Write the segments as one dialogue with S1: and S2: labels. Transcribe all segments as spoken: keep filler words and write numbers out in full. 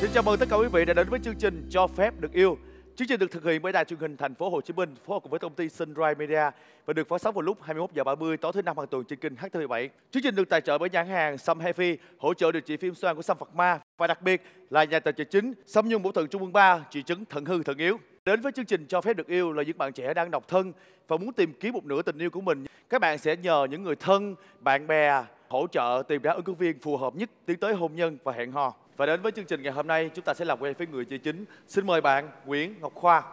S1: Xin chào mừng tất cả quý vị đã đến với chương trình Cho Phép Được Yêu. Chương trình được thực hiện bởi Đài Truyền hình Thành phố Hồ Chí Minh phối hợp cùng với công ty Sunrise Media và được phát sóng vào lúc hai mươi mốt giờ ba mươi tối thứ năm hàng tuần trên kênh H T V bảy. Chương trình được tài trợ bởi nhãn hàng Sâm Heavy, hỗ trợ điều trị phim xoang của Sâm Phật Ma và đặc biệt là nhà tài trợ chính Sâm Nhung Bổ Thận Trung ương ba, trị chứng thận hư thận yếu. Đến với chương trình Cho Phép Được Yêu là những bạn trẻ đang độc thân và muốn tìm kiếm một nửa tình yêu của mình. Các bạn sẽ nhờ những người thân, bạn bè hỗ trợ tìm ra ứng cử viên phù hợp nhất tiến tới hôn nhân và hẹn hò. Và đến với chương trình ngày hôm nay, chúng ta sẽ làm quen với người chơi chính. Xin mời bạn Nguyễn Ngọc Khoa.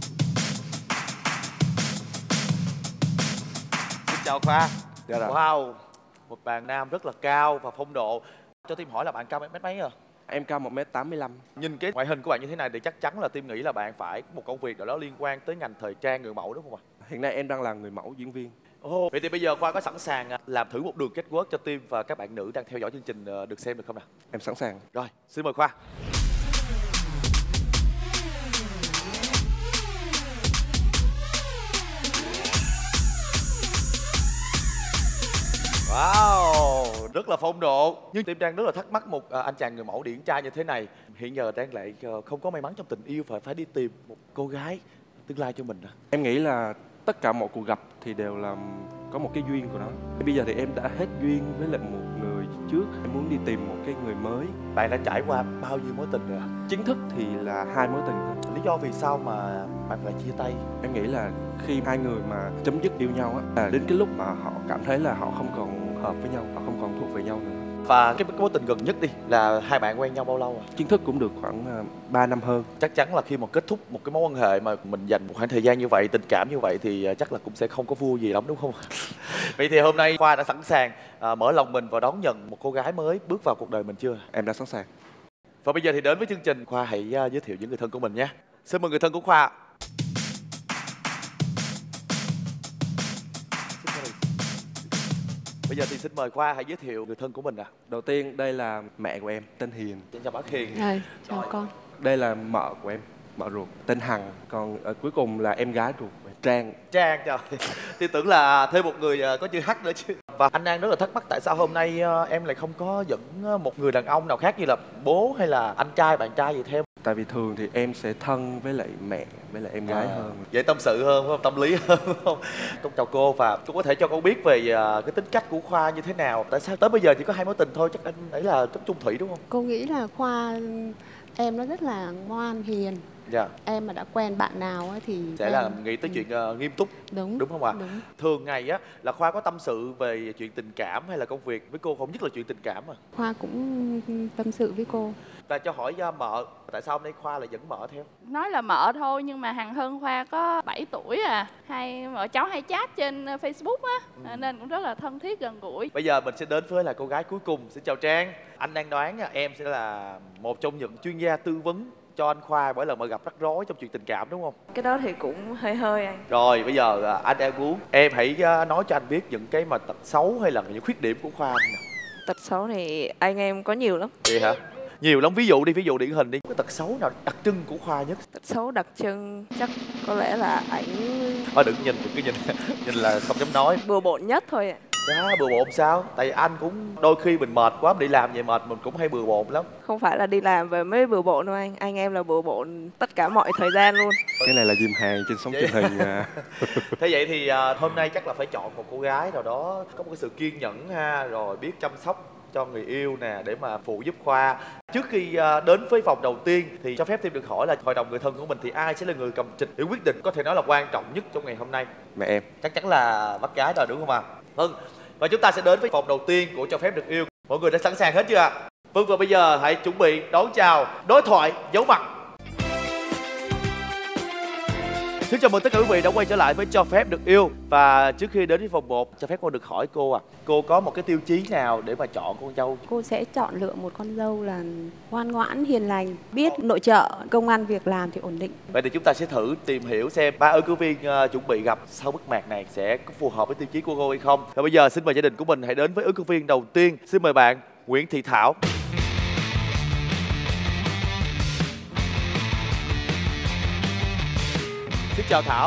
S1: Xin chào Khoa.
S2: Dạ rồi.
S1: Wow, một bạn nam rất là cao và phong độ. Cho Tim hỏi là bạn cao mét mấy à?
S2: Em cao một mét tám mươi lăm.
S1: Nhìn cái ngoại hình của bạn như thế này thì chắc chắn là Tim nghĩ là bạn phải có một công việc nào đó liên quan tới ngành thời trang người mẫu đúng không ạ?
S2: Hiện nay em đang là người mẫu diễn viên.
S1: Ồ, vậy thì bây giờ Khoa có sẵn sàng làm thử một đường catwalk cho Tim và các bạn nữ đang theo dõi chương trình được xem được không nào?
S2: Em sẵn sàng.
S1: Rồi, xin mời Khoa. Wow, rất là phong độ. Nhưng Tim đang rất là thắc mắc một à, anh chàng người mẫu điển trai như thế này hiện giờ đang lại uh, không có may mắn trong tình yêu và phải đi tìm một cô gái tương lai cho mình.
S2: Em nghĩ là tất cả mọi cuộc gặp thì đều là có một cái duyên của nó. Bây giờ thì em đã hết duyên với lại một người trước, em muốn đi tìm một cái người mới.
S1: Bạn đã trải qua bao nhiêu mối tình rồi?
S2: Chính thức thì là hai mối tình thôi.
S1: Lý do vì sao mà bạn lại chia tay?
S2: Em nghĩ là khi hai người mà chấm dứt yêu nhau á, là đến cái lúc mà họ cảm thấy là họ không còn hợp với nhau, họ không còn thuộc về nhau nữa.
S1: Và cái mối tình gần nhất đi là hai bạn quen nhau bao lâu à?
S2: Chính thức cũng được khoảng ba năm hơn.
S1: Chắc chắn là khi mà kết thúc một cái mối quan hệ mà mình dành một khoảng thời gian như vậy, tình cảm như vậy thì chắc là cũng sẽ không có vui gì lắm đúng không? Vậy thì hôm nay Khoa đã sẵn sàng à, mở lòng mình và đón nhận một cô gái mới bước vào cuộc đời mình chưa?
S2: Em đã sẵn sàng.
S1: Và bây giờ thì đến với chương trình, Khoa hãy uh, giới thiệu những người thân của mình nhé. Xin mời người thân của Khoa. Bây giờ thì xin mời Khoa hãy giới thiệu người thân của mình ạ. À.
S2: Đầu tiên đây là mẹ của em, tên Hiền.
S1: Xin chào bác Hiền.
S3: Rồi, chào Rồi. con.
S2: Đây là mợ của em, mợ ruột, tên Hằng. Còn ở cuối cùng là em gái ruột, Trang.
S1: Trang, trời. Thì tưởng là thêm một người có chữ H nữa chứ. Và anh đang rất là thắc mắc tại sao hôm nay em lại không có dẫn một người đàn ông nào khác như là bố hay là anh trai, bạn trai gì theo.
S2: Tại vì thường thì em sẽ thân với lại mẹ, với lại em gái à, hơn.
S1: Dễ tâm sự hơn, phải không? Tâm lý hơn, phải không? Con chào cô và cô có thể cho con biết về cái tính cách của Khoa như thế nào? Tại sao tới bây giờ chỉ có hai mối tình thôi? Chắc anh ấy là rất chung thủy đúng không?
S3: Cô nghĩ là Khoa em nó rất là ngoan, hiền.
S1: Dạ.
S3: Em mà đã quen bạn nào ấy thì
S1: sẽ
S3: em...
S1: là nghĩ tới chuyện uh, nghiêm túc.
S3: Đúng.
S1: Đúng không ạ?
S3: Đúng.
S1: Thường ngày á là Khoa có tâm sự về chuyện tình cảm hay là công việc với cô không? Nhất là chuyện tình cảm à?
S3: Khoa cũng tâm sự với cô.
S1: Và cho hỏi uh, mợ, tại sao hôm nay Khoa lại dẫn mợ theo?
S4: Nói là mợ thôi nhưng mà Hằng hơn Khoa có bảy tuổi à. Hai vợ cháu hay chat trên Facebook á, ừ. nên cũng rất là thân thiết gần gũi.
S1: Bây giờ mình sẽ đến với là cô gái cuối cùng. Xin chào Trang. Anh đang đoán em sẽ là một trong những chuyên gia tư vấn cho anh Khoa bởi lần mà gặp rắc rối trong chuyện tình cảm đúng không?
S5: Cái đó thì cũng hơi hơi anh.
S1: Rồi bây giờ anh em muốn em hãy nói cho anh biết những cái mà tật xấu hay là những khuyết điểm của Khoa nào.
S5: Tật xấu thì anh em có nhiều lắm.
S1: Vậy hả? Nhiều lắm, ví dụ đi, ví dụ điển hình đi. Cái tật xấu nào đặc trưng của Khoa nhất?
S5: Tật xấu đặc trưng chắc có lẽ là ảnh...
S1: Thôi đừng nhìn, đừng cứ nhìn, nhìn là không dám nói.
S5: Bừa bộn nhất thôi ạ.
S1: Dạ, bừa bộn sao? Tại anh cũng đôi khi mình mệt quá, mình đi làm vậy mệt mình cũng hay bừa bộn lắm.
S5: Không phải là đi làm về mới bừa bộn đâu anh. Anh em là bừa bộn tất cả mọi thời gian luôn.
S2: Cái này là dìm hàng trên sóng truyền hình à.
S1: Thế vậy thì uh, hôm nay chắc là phải chọn một cô gái nào đó có một cái sự kiên nhẫn ha, rồi biết chăm sóc cho người yêu nè để mà phụ giúp Khoa. Trước khi uh, đến với vòng đầu tiên thì cho phép Tim được hỏi là hội đồng người thân của mình thì ai sẽ là người cầm trịch để quyết định có thể nói là quan trọng nhất trong ngày hôm nay?
S2: Mẹ em.
S1: Chắc chắn là bác gái rồi đúng không ạ? À? Vâng. Và chúng ta sẽ đến với vòng đầu tiên của Cho Phép Được Yêu. Mọi người đã sẵn sàng hết chưa ạ? Vâng, và bây giờ hãy chuẩn bị đón chào đối thoại giấu mặt. Xin chào mừng tất cả quý vị đã quay trở lại với Cho Phép Được Yêu. Và trước khi đến với vòng một, cho phép con được hỏi cô à, cô có một cái tiêu chí nào để mà chọn con dâu?
S3: Cô sẽ chọn lựa một con dâu là ngoan ngoãn, hiền lành, biết nội trợ, công ăn việc làm thì ổn định.
S1: Vậy thì chúng ta sẽ thử tìm hiểu xem ba ứng cử viên uh, chuẩn bị gặp sau bức mạc này sẽ có phù hợp với tiêu chí của cô hay không. Và bây giờ xin mời gia đình của mình hãy đến với ứng cử viên đầu tiên. Xin mời bạn Nguyễn Thị Thảo. Xin chào Thảo.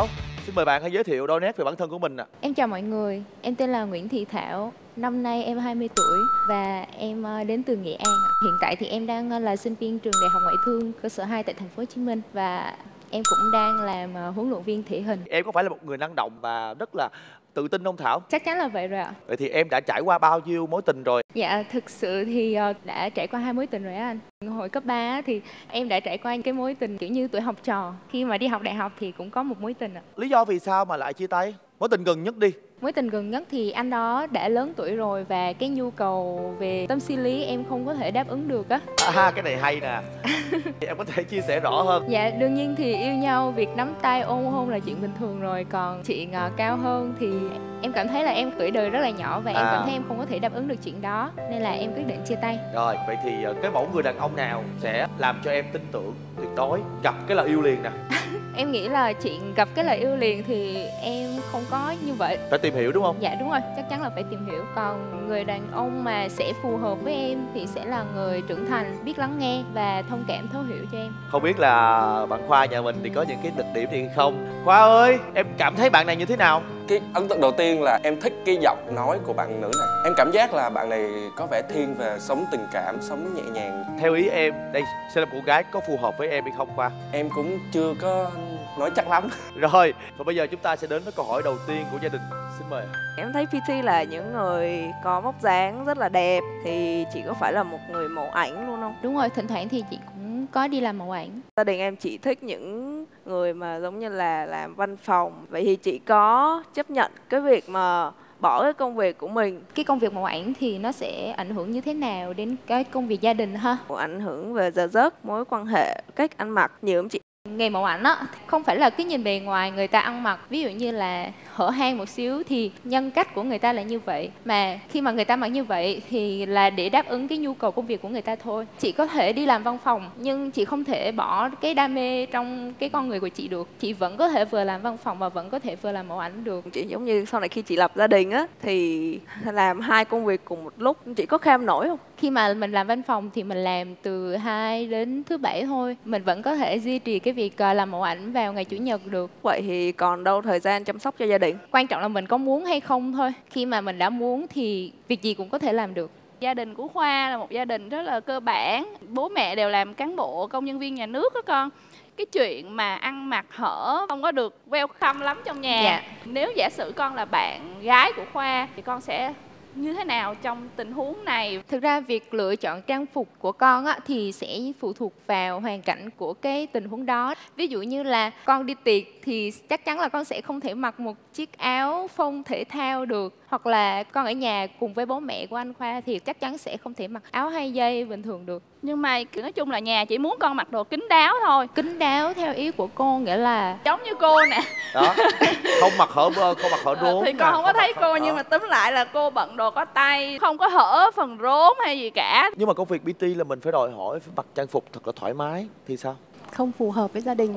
S1: Xin mời bạn hãy giới thiệu đôi nét về bản thân của mình ạ.
S6: Em chào mọi người, em tên là Nguyễn Thị Thảo, năm nay em hai mươi tuổi và em ờ, đến từ Nghệ An. Hiện tại thì em đang ờ, là sinh viên trường Đại học Ngoại thương cơ sở hai tại thành phố Hồ Chí Minh và em cũng đang làm ờ, huấn luyện viên thể hình.
S1: Em có phải là một người năng động và rất là tự tin không Thảo?
S6: Chắc chắn là vậy rồi ạ.
S1: Vậy thì em đã trải qua bao nhiêu mối tình rồi?
S6: Dạ, thực sự thì ờ, đã trải qua hai mối tình rồi á anh. Hồi cấp ba á thì em đã trải qua cái mối tình kiểu như tuổi học trò. Khi mà đi học đại học thì cũng có một mối tình ạ.
S1: Lý do vì sao mà lại chia tay? Mối tình gần nhất đi.
S6: Mối tình gần nhất thì anh đó đã lớn tuổi rồi và cái nhu cầu về tâm sinh lý em không có thể đáp ứng được á.
S1: À, cái này hay nè. Em có thể chia sẻ rõ hơn.
S6: Dạ, đương nhiên thì yêu nhau, việc nắm tay ôm hôn là chuyện bình thường rồi. Còn chuyện uh, cao hơn thì em cảm thấy là em tuổi đời rất là nhỏ và em
S1: À.
S6: cảm thấy em không có thể đáp ứng được chuyện đó. Nên là em quyết định chia tay.
S1: Rồi, vậy thì ờ, cái mẫu người đàn ông nào sẽ làm cho em tin tưởng tuyệt đối, gặp cái là yêu liền nè?
S6: Em nghĩ là chuyện gặp cái lời yêu liền thì em không có như vậy.
S1: Phải tìm hiểu đúng không?
S6: Dạ đúng rồi, chắc chắn là phải tìm hiểu. Còn người đàn ông mà sẽ phù hợp với em thì sẽ là người trưởng thành, biết lắng nghe và thông cảm thấu hiểu cho em.
S1: Không biết là bạn Khoa nhà mình thì có những cái đặc điểm gì hay không? Khoa ơi, em cảm thấy bạn này như thế nào?
S2: Cái ấn tượng đầu tiên là em thích cái giọng nói của bạn nữ này. Em cảm giác là bạn này có vẻ thiên về sống tình cảm, sống nhẹ nhàng.
S1: Theo ý em, đây sẽ là một cô gái có phù hợp với em hay không Khoa?
S2: Em cũng chưa có nói chắc lắm.
S1: Rồi, và bây giờ chúng ta sẽ đến với câu hỏi đầu tiên của gia đình. Xin mời.
S5: Em thấy pê tê là những người có vóc dáng rất là đẹp, thì chị có phải là một người mẫu ảnh luôn không?
S6: Đúng rồi, thỉnh thoảng thì chị cũng có đi làm mẫu ảnh.
S5: Gia đình em chỉ thích những người mà giống như là làm văn phòng. Vậy thì chị có chấp nhận cái việc mà bỏ cái công việc của mình?
S6: Cái công việc mẫu ảnh thì nó sẽ ảnh hưởng như thế nào đến cái công việc gia đình ha?
S5: Ảnh hưởng về giờ giấc, mối quan hệ, cách ăn mặc nhiều không chị?
S6: Nghề mẫu ảnh á, không phải là cứ nhìn bề ngoài người ta ăn mặc, ví dụ như là hở hang một xíu thì nhân cách của người ta là như vậy. Mà khi mà người ta mặc như vậy thì là để đáp ứng cái nhu cầu công việc của người ta thôi. Chị có thể đi làm văn phòng nhưng chị không thể bỏ cái đam mê trong cái con người của chị được. Chị vẫn có thể vừa làm văn phòng và vẫn có thể vừa làm mẫu ảnh được.
S5: Chị giống như sau này khi chị lập gia đình á, thì làm hai công việc cùng một lúc, chị có kham nổi không?
S6: Khi mà mình làm văn phòng thì mình làm từ hai đến thứ bảy thôi. Mình vẫn có thể duy trì cái việc ờ, làm mẫu ảnh vào ngày chủ nhật được.
S5: Vậy thì còn đâu thời gian chăm sóc cho gia đình?
S6: Quan trọng là mình có muốn hay không thôi. Khi mà mình đã muốn thì việc gì cũng có thể làm được.
S4: Gia đình của Khoa là một gia đình rất là cơ bản. Bố mẹ đều làm cán bộ, công nhân viên nhà nước đó con. Cái chuyện mà ăn mặc hở không có được welcome lắm trong nhà.
S6: Dạ.
S4: Nếu giả sử con là bạn gái của Khoa thì con sẽ như thế nào trong tình huống này?
S6: Thực ra việc lựa chọn trang phục của con á, thì sẽ phụ thuộc vào hoàn cảnh của cái tình huống đó. Ví dụ như là con đi tiệc thì chắc chắn là con sẽ không thể mặc một chiếc áo phông thể thao được. Hoặc là con ở nhà cùng với bố mẹ của anh Khoa thì chắc chắn sẽ không thể mặc áo hai dây bình thường được.
S4: Nhưng mà nói chung là nhà chỉ muốn con mặc đồ kín đáo thôi.
S6: Kín đáo theo ý của cô nghĩa là
S4: Giống như cô nè.
S1: Đó, không mặc hở bơ, không mặc hở rốn.
S4: Thì
S1: nè,
S4: con không có thấy
S1: mặc
S4: cô
S1: hở-
S4: nhưng mà túm lại là cô bận đồ có tay, không có hở phần rốn hay gì cả.
S1: Nhưng mà công việc pê tê là mình phải đòi hỏi phải mặc trang phục thật là thoải mái thì sao?
S3: Không phù hợp với gia đình.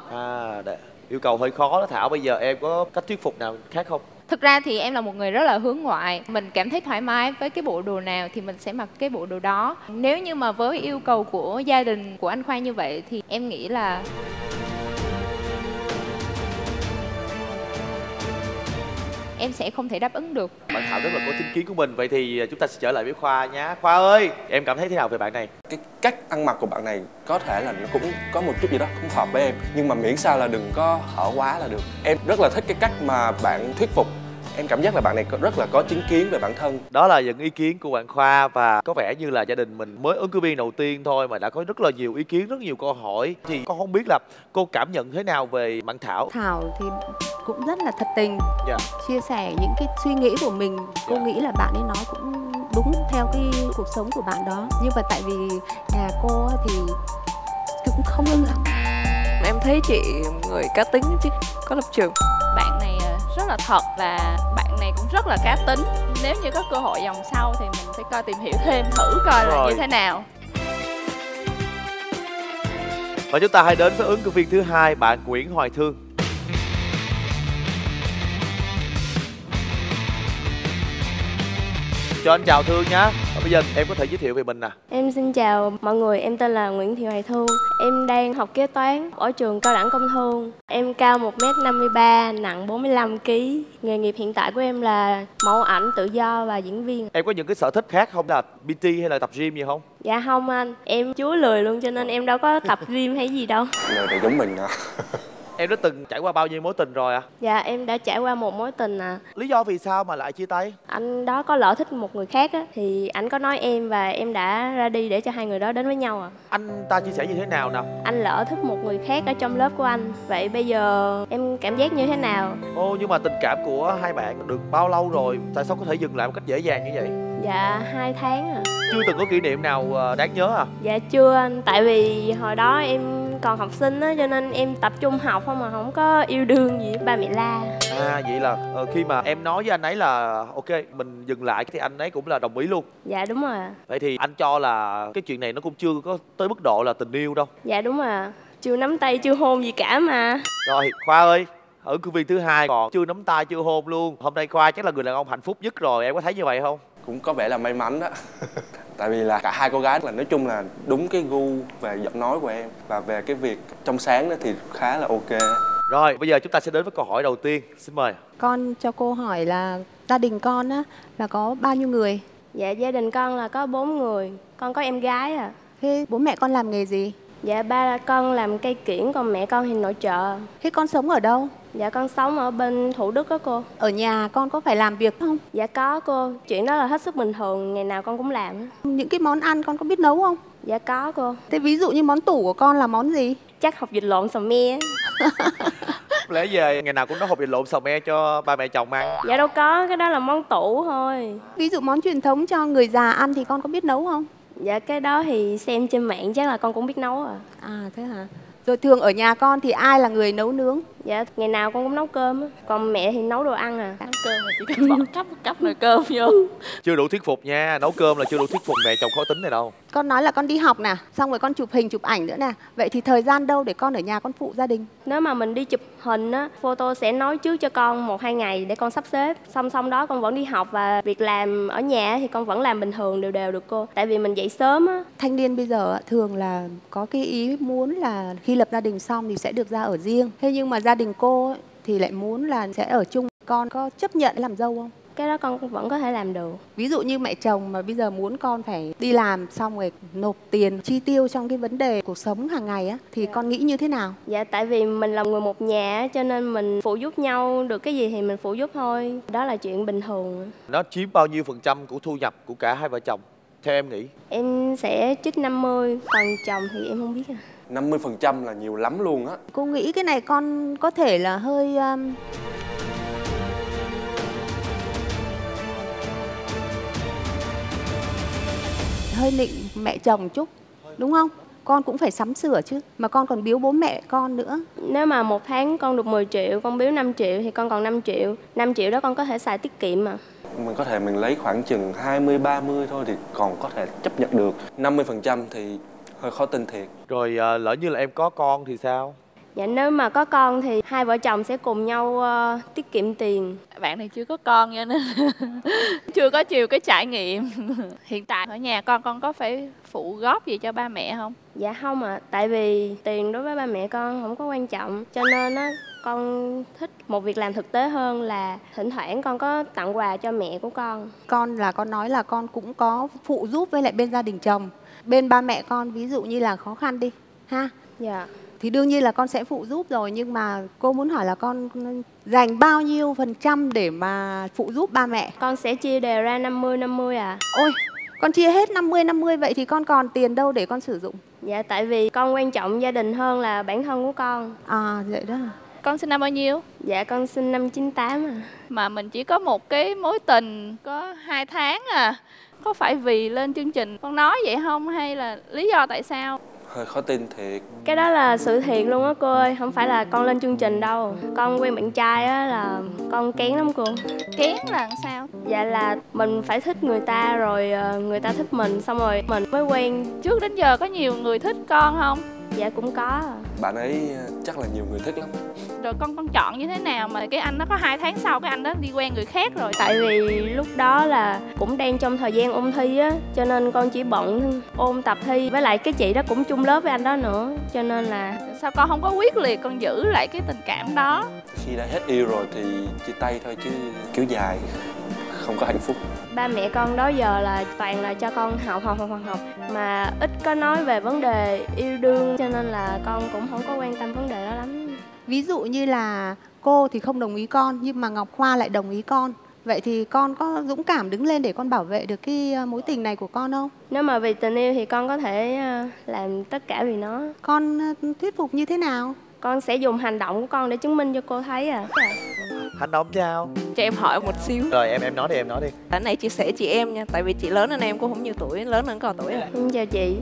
S1: À, để, yêu cầu hơi khó đó Thảo. Bây giờ em có cách thuyết phục nào khác không?
S6: thực ra thì em là một người rất là hướng ngoại. Mình cảm thấy thoải mái với cái bộ đồ nào thì mình sẽ mặc cái bộ đồ đó. Nếu như mà với yêu cầu của gia đình của anh Khoa như vậy thì em nghĩ là em sẽ không thể đáp ứng được.
S1: Bạn Thảo rất là có chính kiến của mình. Vậy thì chúng ta sẽ trở lại với Khoa nhé. Khoa ơi, em cảm thấy thế nào về bạn này?
S2: Cái cách ăn mặc của bạn này có thể là nó cũng có một chút gì đó không hợp với em, nhưng mà miễn sao là đừng có hở quá là được. Em rất là thích cái cách mà bạn thuyết phục. Em cảm giác là bạn này có- rất là có chính kiến về bản thân.
S1: Đó là những ý kiến của bạn Khoa, và có vẻ như là gia đình mình mới ứng cử viên đầu tiên thôi mà đã có rất là nhiều ý kiến, rất nhiều câu hỏi. Thì con không biết là cô cảm nhận thế nào về bạn Thảo?
S3: Thảo thì cũng rất là thật tình,
S1: Dạ.
S3: chia sẻ những cái suy nghĩ của mình. Cô
S1: Dạ.
S3: nghĩ là bạn ấy nói cũng đúng theo cái cuộc sống của bạn đó. Nhưng mà tại vì nhà cô á thì cũng không ưng lắm.
S5: Em thấy chị người cá tính chứ, có lập trường.
S4: Bạn này ờ, rất là thật và bạn này cũng rất là cá tính. Nếu như có cơ hội vòng sau thì mình phải coi tìm hiểu thêm thử coi là
S1: Rồi.
S4: như thế nào.
S1: Và chúng ta hãy đến với ứng cử viên thứ hai, bạn Nguyễn Hoài Thương. cho anh chào Thương nhá. Và bây giờ em có thể giới thiệu về mình nè.
S7: Em xin chào mọi người, em tên là Nguyễn Thị Hoài Thu. Em đang học kế toán ở trường Cao đẳng Công Thương. Em cao một mét năm mươi ba, nặng bốn mươi lăm ki lô gam. Nghề nghiệp hiện tại của em là mẫu ảnh tự do và diễn viên.
S1: Em có những cái sở thích khác không, là pê tê hay là tập gym gì không?
S7: Dạ không anh, em chúa lười luôn cho nên em đâu có tập gym hay gì đâu.
S2: Lời này giống mình à.
S1: Em đã từng trải qua bao nhiêu mối tình rồi à?
S7: Dạ em đã trải qua một mối tình à.
S1: Lý do vì sao mà lại chia tay?
S7: Anh đó có lỡ thích một người khác á, thì anh có nói em và em đã ra đi để cho hai người đó đến với nhau à.
S1: Anh ta chia sẻ như thế nào nào?
S7: Anh lỡ thích một người khác ở trong lớp của anh. Vậy bây giờ em cảm giác như thế nào?
S1: Ô, nhưng mà tình cảm của hai bạn được bao lâu rồi? Tại sao có thể dừng lại một cách dễ dàng như vậy?
S7: Dạ hai tháng à.
S1: Chưa từng có kỷ niệm nào ờ, đáng nhớ à?
S7: Dạ chưa anh, tại vì hồi đó em còn học sinh á, cho nên em tập trung học không mà không có yêu đương gì với ba mẹ la.
S1: À vậy là ờ, khi mà em nói với anh ấy là ok mình dừng lại thì anh ấy cũng là đồng ý luôn.
S7: Dạ đúng rồi.
S1: Vậy thì anh cho là cái chuyện này nó cũng chưa có tới mức độ là tình yêu đâu.
S7: Dạ đúng rồi. Chưa nắm tay chưa hôn gì cả mà.
S1: Rồi Khoa ơi, ở cương viên thứ hai còn chưa nắm tay chưa hôn luôn. Hôm nay Khoa chắc là người đàn ông hạnh phúc nhất rồi, em có thấy như vậy không?
S2: Cũng có vẻ là may mắn đó. Tại vì là cả hai cô gái là nói chung là đúng cái gu về giọng nói của em. Và về cái việc trong sáng đó thì khá là ok.
S1: Rồi bây giờ chúng ta sẽ đến với câu hỏi đầu tiên. Xin mời.
S8: Con cho cô hỏi là gia đình con á là có bao nhiêu người?
S7: Dạ gia đình con là có bốn người. Con có em gái à.
S8: Thế bố mẹ con làm nghề gì?
S7: Dạ ba con làm cây kiển, còn mẹ con thì nội trợ.
S8: Thế con sống ở đâu?
S7: Dạ con sống ở bên Thủ Đức đó cô.
S8: Ở nhà con có phải làm việc không?
S7: Dạ có cô, chuyện đó là hết sức bình thường, ngày nào con cũng làm.
S8: Những cái món ăn con có biết nấu không?
S7: Dạ có cô.
S8: Thế ví dụ như món tủ của con là món gì?
S7: Chắc hột vịt lộn xào me.
S1: Lẽ về ngày nào cũng nấu hộp vịt lộn xào me cho ba mẹ chồng ăn?
S7: Dạ đâu có, cái đó là món tủ thôi.
S8: Ví dụ món truyền thống cho người già ăn thì con có biết nấu không?
S7: Dạ cái đó thì xem trên mạng chắc là con cũng biết nấu à.
S8: À thế hả? Rồi thường ở nhà con thì ai là người nấu nướng?
S7: Dạ ngày nào con cũng nấu cơm á, còn mẹ thì nấu đồ ăn à.
S4: Nấu cơm mà chỉ cần bỏ cắp một cắp nồi cơm vô.
S1: Chưa đủ thuyết phục nha, nấu cơm là chưa đủ thuyết phục mẹ chồng khó tính này đâu.
S8: Con nói là con đi học nè, xong rồi con chụp hình chụp ảnh nữa nè. Vậy thì thời gian đâu để con ở nhà con phụ gia đình?
S7: Nếu mà mình đi chụp hình á, photo sẽ nói trước cho con một hai ngày để con sắp xếp. Song song đó con vẫn đi học và việc làm ở nhà thì con vẫn làm bình thường đều đều được cô. Tại vì mình dậy sớm á.
S8: Thanh niên bây giờ thường là có cái ý muốn là khi lập gia đình xong thì sẽ được ra ở riêng. Thế nhưng mà gia đình cô ấy, thì lại muốn là sẽ ở chung. Con có chấp nhận làm dâu không?
S7: Cái đó con vẫn có thể làm được.
S8: Ví dụ như mẹ chồng mà bây giờ muốn con phải đi làm xong rồi nộp tiền chi tiêu trong cái vấn đề cuộc sống hàng ngày á, thì con nghĩ như thế nào?
S7: Dạ tại vì mình là người một nhà á, cho nên mình phụ giúp nhau, được cái gì thì mình phụ giúp thôi. Đó là chuyện bình thường.
S1: Nó chiếm bao nhiêu phần trăm của thu nhập của cả hai vợ chồng theo em nghĩ?
S7: Em sẽ trích năm mươi, còn chồng thì em không biết à.
S2: năm mươi phần trăm là nhiều lắm luôn á.
S8: Cô nghĩ cái này con có thể là hơi um... hơi nịnh mẹ chồng chút, đúng không? Con cũng phải sắm sửa chứ, mà con còn biếu bố mẹ con nữa.
S7: Nếu mà một tháng con được mười triệu, con biếu năm triệu thì con còn năm triệu. năm triệu đó con có thể xài tiết kiệm mà.
S2: Mình có thể mình lấy khoảng chừng hai mươi ba mươi thôi thì còn có thể chấp nhận được. năm mươi phần trăm thì hơi khó tin thiệt.
S1: Rồi à, lỡ như là em có con thì sao?
S7: Dạ nếu mà có con thì hai vợ chồng sẽ cùng nhau uh, tiết kiệm tiền.
S4: Bạn này chưa có con cho nên chưa có chiều cái trải nghiệm. Hiện tại ở nhà con con có phải phụ góp gì cho ba mẹ không?
S7: Dạ không ạ, à, tại vì tiền đối với ba mẹ con không có quan trọng. Cho nên á, con thích một việc làm thực tế hơn là thỉnh thoảng con có tặng quà cho mẹ của con.
S8: Con là con nói là con cũng có phụ giúp với lại bên gia đình chồng. Bên ba mẹ con ví dụ như là khó khăn đi, ha?
S7: Dạ.
S8: Thì đương nhiên là con sẽ phụ giúp rồi, nhưng mà cô muốn hỏi là con dành bao nhiêu phần trăm để mà phụ giúp ba mẹ?
S7: Con sẽ chia đều ra năm mươi năm mươi à.
S8: Ôi, con chia hết năm mươi năm mươi vậy thì con còn tiền đâu để con sử dụng?
S7: Dạ tại vì con quan trọng gia đình hơn là bản thân của con.
S8: À vậy đó.
S4: Con sinh năm bao nhiêu?
S7: Dạ con sinh năm chín tám à.
S4: Mà mình chỉ có một cái mối tình có hai tháng à. Có phải vì lên chương trình con nói vậy không, hay là lý do tại sao?
S2: Hơi khó tin thiệt.
S7: Cái đó là sự thiệt luôn á cô ơi, không phải là con lên chương trình đâu. Con quen bạn trai á là con kén lắm cô.
S4: Kén là làm sao?
S7: Dạ là mình phải thích người ta rồi người ta thích mình, xong rồi mình mới quen.
S4: Trước đến giờ có nhiều người thích con không?
S7: Dạ cũng có.
S2: Bạn ấy chắc là nhiều người thích lắm.
S4: Rồi con con chọn như thế nào mà cái anh đó có hai tháng sau cái anh đó đi quen người khác rồi?
S7: Tại vì lúc đó là cũng đang trong thời gian ôn thi á, cho nên con chỉ bận ôn tập thi. Với lại cái chị đó cũng chung lớp với anh đó nữa, cho nên là
S4: Sao con không có quyết liệt con giữ lại cái tình cảm đó?
S2: Khi đã hết yêu rồi thì chia tay thôi, chứ kéo dài không có hạnh phúc.
S7: ba mẹ con đó giờ là toàn là cho con học học học học học mà ít có nói về vấn đề yêu đương, cho nên là con cũng không có quan tâm vấn đề đó lắm.
S8: Ví dụ như là cô thì không đồng ý con nhưng mà Ngọc Khoa lại đồng ý con. Vậy thì con có dũng cảm đứng lên để con bảo vệ được cái mối tình này của con không?
S7: Nếu mà vì tình yêu thì con có thể làm tất cả vì nó.
S8: Con thuyết phục như thế nào?
S7: Con sẽ dùng hành động của con để chứng minh cho cô thấy à.
S1: Hành động sao?
S5: Cho em hỏi một xíu.
S1: Rồi em em nói đi, em nói đi.
S5: Cái này chia sẻ chị em nha, tại vì chị lớn hơn em cũng không nhiều tuổi, lớn hơn còn tuổi rồi.
S7: Ừ, chào chị.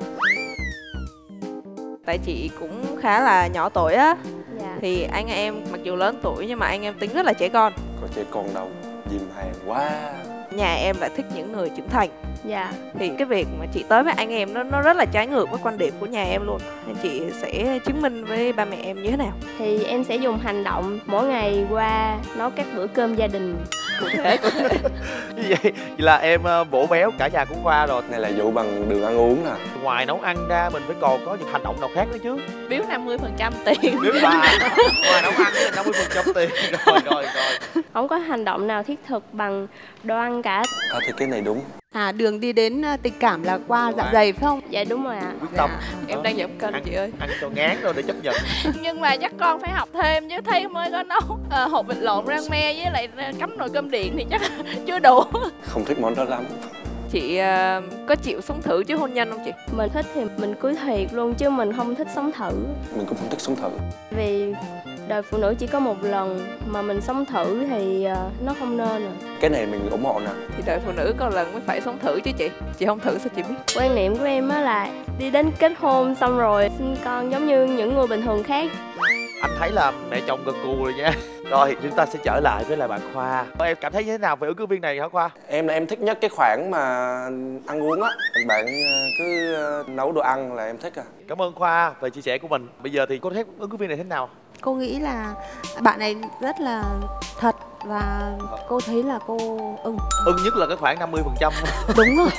S5: Tại chị cũng khá là nhỏ tuổi á.
S7: Dạ.
S5: Thì anh em mặc dù lớn tuổi nhưng mà anh em tính rất là trẻ con.
S2: Còn trẻ con đâu, dìm hàng quá.
S5: Nhà em lại thích những người trưởng thành.
S7: Dạ.
S5: Thì cái việc mà chị tới với anh em nó nó rất là trái ngược với quan điểm của nhà em luôn. Nên chị sẽ chứng minh với ba mẹ em như thế nào?
S7: Thì em sẽ dùng hành động mỗi ngày qua nấu các bữa cơm gia đình.
S5: Cụ thể, cụ thể.
S1: Như vậy, vậy là em uh, bổ béo cả nhà cũng qua rồi.
S2: Này là dụ bằng đường ăn uống nè.
S1: Ngoài nấu ăn ra mình phải còn có những hành động nào khác nữa chứ.
S4: Biếu năm mươi phần trăm tiền.
S1: Biếu bà. Ngoài nấu ăn năm mươi phần trăm tiền. Rồi rồi rồi.
S7: Không có hành động nào thiết thực bằng đồ ăn cả.
S2: À, thì cái này đúng.
S8: À, đường đi đến tình cảm là qua dạ dày phải không?
S7: Dạ đúng rồi ạ.
S1: Quyết tâm.
S5: Em đang giảm cân
S1: ăn,
S5: chị ơi.
S1: Ăn cho ngán rồi để chấp nhận.
S4: Nhưng mà chắc con phải học thêm chứ, thấy mới có nấu à, hột vịt lộn rang me với lại cắm nồi cơm điện thì chắc chưa đủ.
S2: Không thích món đó lắm.
S5: Chị uh, có chịu sống thử chứ hôn nhân không chị?
S7: Mình thích thì mình cưới thiệt luôn chứ mình không thích sống thử.
S2: Mình cũng không thích sống thử.
S7: Vì đời phụ nữ chỉ có một lần, mà mình sống thử thì uh, nó không nên à.
S2: Cái này mình ủng hộ nè.
S5: Thì đời phụ nữ có lần mới phải sống thử chứ chị. Chị không thử sao chị biết?
S7: Quan niệm của em á là đi đến kết hôn xong rồi sinh con giống như những người bình thường khác.
S1: Anh thấy là mẹ chồng gật gù rồi nha. Rồi chúng ta sẽ trở lại với lại bạn Khoa. Em cảm thấy như thế nào về ứng cử viên này hả Khoa?
S2: Em là em thích nhất cái khoản mà ăn uống á. Bạn cứ nấu đồ ăn là em thích à.
S1: Cảm ơn Khoa về chia sẻ của mình. Bây giờ thì cô thấy ứng cử viên này thế nào?
S8: Cô nghĩ là bạn này rất là thật và cô thấy là cô ưng.
S1: Ưng nhất là cái khoảng năm mươi phần trăm.
S8: Đúng rồi.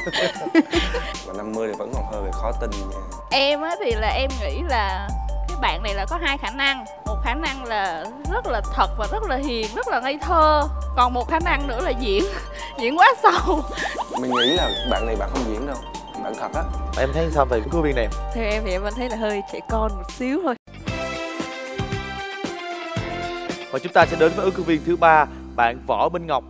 S2: Và năm mươi thì vẫn còn hơi khó tin nha.
S4: Em á thì là em nghĩ là cái bạn này là có hai khả năng. Một khả năng là rất là thật và rất là hiền, rất là ngây thơ. Còn một khả năng nữa là diễn diễn quá sâu.
S2: Mình nghĩ là bạn này bạn không diễn đâu, bạn thật á.
S1: Em thấy sao về ứng cử viên này?
S5: Theo em thì em vẫn thấy là hơi trẻ con một xíu thôi.
S1: Và chúng ta sẽ đến với ứng cử viên thứ ba, bạn Võ Minh Ngọc.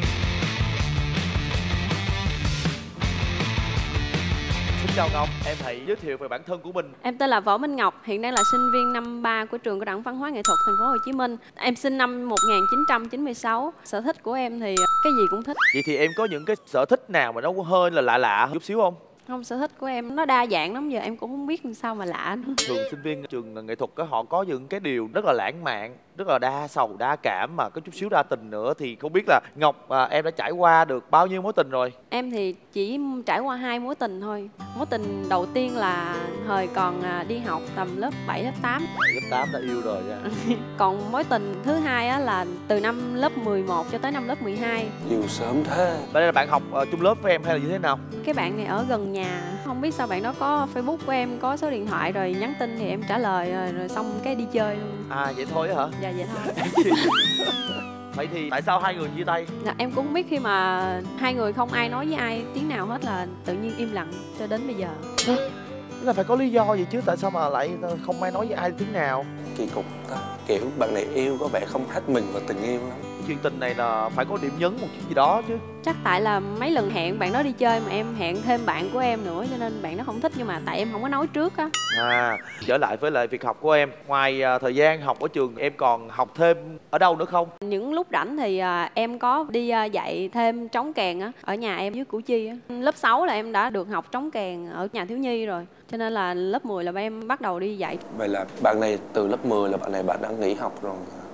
S1: Xin chào Ngọc, em hãy giới thiệu về bản thân của mình.
S9: Em tên là Võ Minh Ngọc, hiện đang là sinh viên năm ba của trường Cao đẳng Văn hóa Nghệ thuật Thành phố Hồ Chí Minh. Em sinh năm một nghìn chín trăm chín mươi sáu. Sở thích của em thì cái gì cũng thích.
S1: Vậy thì em có những cái sở thích nào mà nó hơi là lạ lạ chút xíu không?
S9: Không, sở thích của em nó đa dạng lắm, giờ em cũng không biết làm sao mà lạ nữa.
S1: Thường sinh viên trường nghệ thuật đó, họ có những cái điều rất là lãng mạn, rất là đa sầu đa cảm mà có chút xíu đa tình nữa. Thì không biết là Ngọc à, em đã trải qua được bao nhiêu mối tình rồi?
S9: Em thì chỉ trải qua hai mối tình thôi. Mối tình đầu tiên là thời còn đi học tầm lớp bảy, lớp tám.
S1: Lớp tám đã yêu rồi nha.
S9: Còn mối tình thứ hai á là từ năm lớp mười một cho tới năm lớp mười hai.
S2: Yêu sớm thế.
S1: Đây là bạn học uh, chung lớp với em hay là như thế nào?
S9: Cái bạn này ở gần nhà, không biết sao bạn đó có Facebook của em, có số điện thoại rồi nhắn tin thì em trả lời rồi, rồi xong cái đi chơi luôn.
S1: À vậy thôi hả?
S9: Dạ vậy thôi.
S1: Vậy thì tại sao hai người chia tay?
S9: Dạ, em cũng không biết, khi mà hai người không ai nói với ai tiếng nào hết là tự nhiên im lặng cho đến bây giờ.
S1: Tức là phải có lý do gì chứ, tại sao mà lại không ai nói với ai tiếng nào?
S2: Kỳ cục ta. Kiểu bạn này yêu có vẻ không hết mình vào tình yêu lắm.
S1: Chuyện tình này là phải có điểm nhấn một chút gì đó chứ.
S9: Chắc tại là mấy lần hẹn bạn đó đi chơi mà em hẹn thêm bạn của em nữa cho nên bạn đó không thích, nhưng mà tại em không có nói trước á.
S1: À, trở lại với lại việc học của em, ngoài uh, thời gian học ở trường em còn học thêm ở đâu nữa không?
S9: Những lúc rảnh thì uh, em có đi uh, dạy thêm trống kèn á ở nhà em dưới Củ Chi á. Lớp sáu là em đã được học trống kèn ở nhà thiếu nhi rồi, cho nên là lớp mười là em bắt đầu đi dạy.
S2: Vậy là bạn này từ lớp mười là bạn này bạn đã nghỉ học rồi.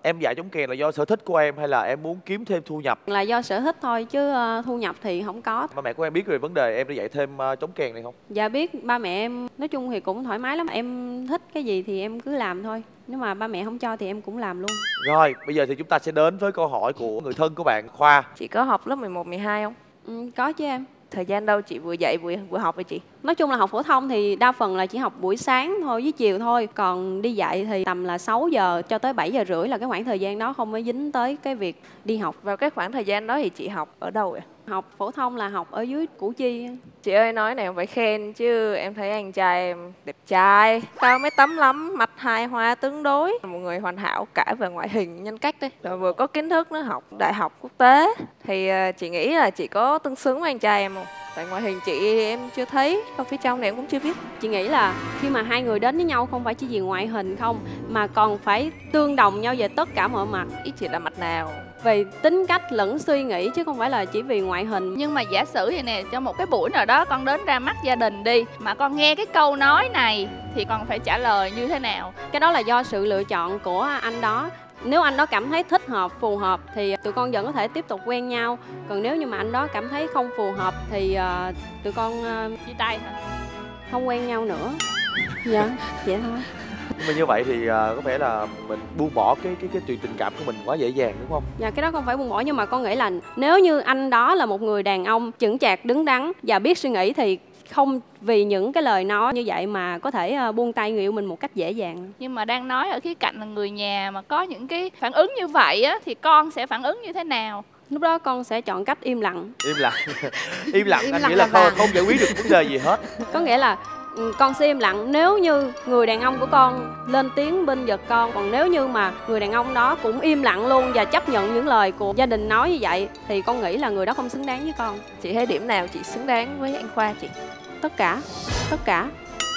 S1: Em dạy trống kèn là do sở thích của em hay là em muốn kiếm thêm thu nhập?
S9: Là do sở thích thôi chứ uh, thu nhập thì không có.
S1: Ba mẹ của em biết về vấn đề em đi dạy thêm uh, trống kèn này không?
S9: Dạ biết, ba mẹ em nói chung thì cũng thoải mái lắm. Em thích cái gì thì em cứ làm thôi. Nếu mà ba mẹ không cho thì em cũng làm luôn.
S1: Rồi, bây giờ thì chúng ta sẽ đến với câu hỏi của người thân của bạn Khoa.
S5: Chị có học lớp mười một, mười hai không?
S9: Ừ, có chứ em.
S5: Thời gian đâu chị vừa dạy vừa vừa học vậy chị?
S9: Nói chung là học phổ thông thì đa phần là chỉ học buổi sáng thôi với chiều thôi. Còn đi dạy thì tầm là sáu giờ cho tới bảy giờ rưỡi là cái khoảng thời gian đó không mới dính tới cái việc đi học.
S5: Vào cái khoảng thời gian đó thì chị học ở đâu vậy?
S9: Học phổ thông là học ở dưới Củ Chi.
S5: Chị ơi, nói này không phải khen chứ em thấy anh trai em đẹp trai, cao mấy tấm lắm, mặt hài hòa tương đối, một người hoàn hảo cả về ngoại hình, nhân cách đấy, rồi vừa có kiến thức nữa, học đại học quốc tế. Thì chị nghĩ là chị có tương xứng với anh trai em không? Tại ngoại hình chị em chưa thấy, còn phía trong này em cũng chưa biết.
S9: Chị nghĩ là khi mà hai người đến với nhau không phải chỉ vì ngoại hình không, mà còn phải tương đồng nhau về tất cả mọi mặt.
S5: Ý chị là mặt nào?
S9: Về tính cách lẫn suy nghĩ chứ không phải là chỉ vì ngoại hình.
S4: Nhưng mà giả sử vậy nè, trong một cái buổi nào đó con đến ra mắt gia đình đi, mà con nghe cái câu nói này thì con phải trả lời như thế nào?
S9: Cái đó là do sự lựa chọn của anh đó. Nếu anh đó cảm thấy thích hợp, phù hợp thì tụi con vẫn có thể tiếp tục quen nhau. Còn nếu như mà anh đó cảm thấy không phù hợp thì uh, tụi con uh,
S4: chia tay hả?
S9: Không quen nhau nữa. Dạ, vậy thôi.
S1: Nhưng mà như vậy thì uh, có vẻ là mình buông bỏ cái cái cái chuyện tình cảm của mình quá dễ dàng đúng không?
S9: Dạ, cái đó không phải buông bỏ, nhưng mà con nghĩ là nếu như anh đó là một người đàn ông chững chạc, đứng đắn và biết suy nghĩ thì không vì những cái lời nói như vậy mà có thể uh, buông tay người yêu mình một cách dễ dàng.
S4: Nhưng mà đang nói ở khía cạnh là người nhà mà có những cái phản ứng như vậy á, thì con sẽ phản ứng như thế nào?
S9: Lúc đó con sẽ chọn cách im lặng.
S1: Im lặng. Im lặng,
S8: Im
S1: anh
S8: lặng
S1: nghĩ là
S8: là
S1: không,
S8: vàng.
S1: không giải quyết được vấn đề gì hết.
S9: Có nghĩa là ừ, con sẽ im lặng nếu như người đàn ông của con lên tiếng bênh vực con. Còn nếu như mà người đàn ông đó cũng im lặng luôn và chấp nhận những lời của gia đình nói như vậy thì con nghĩ là người đó không xứng đáng với con.
S5: Chị thấy điểm nào chị xứng đáng với anh Khoa chị?
S9: Tất cả, tất cả.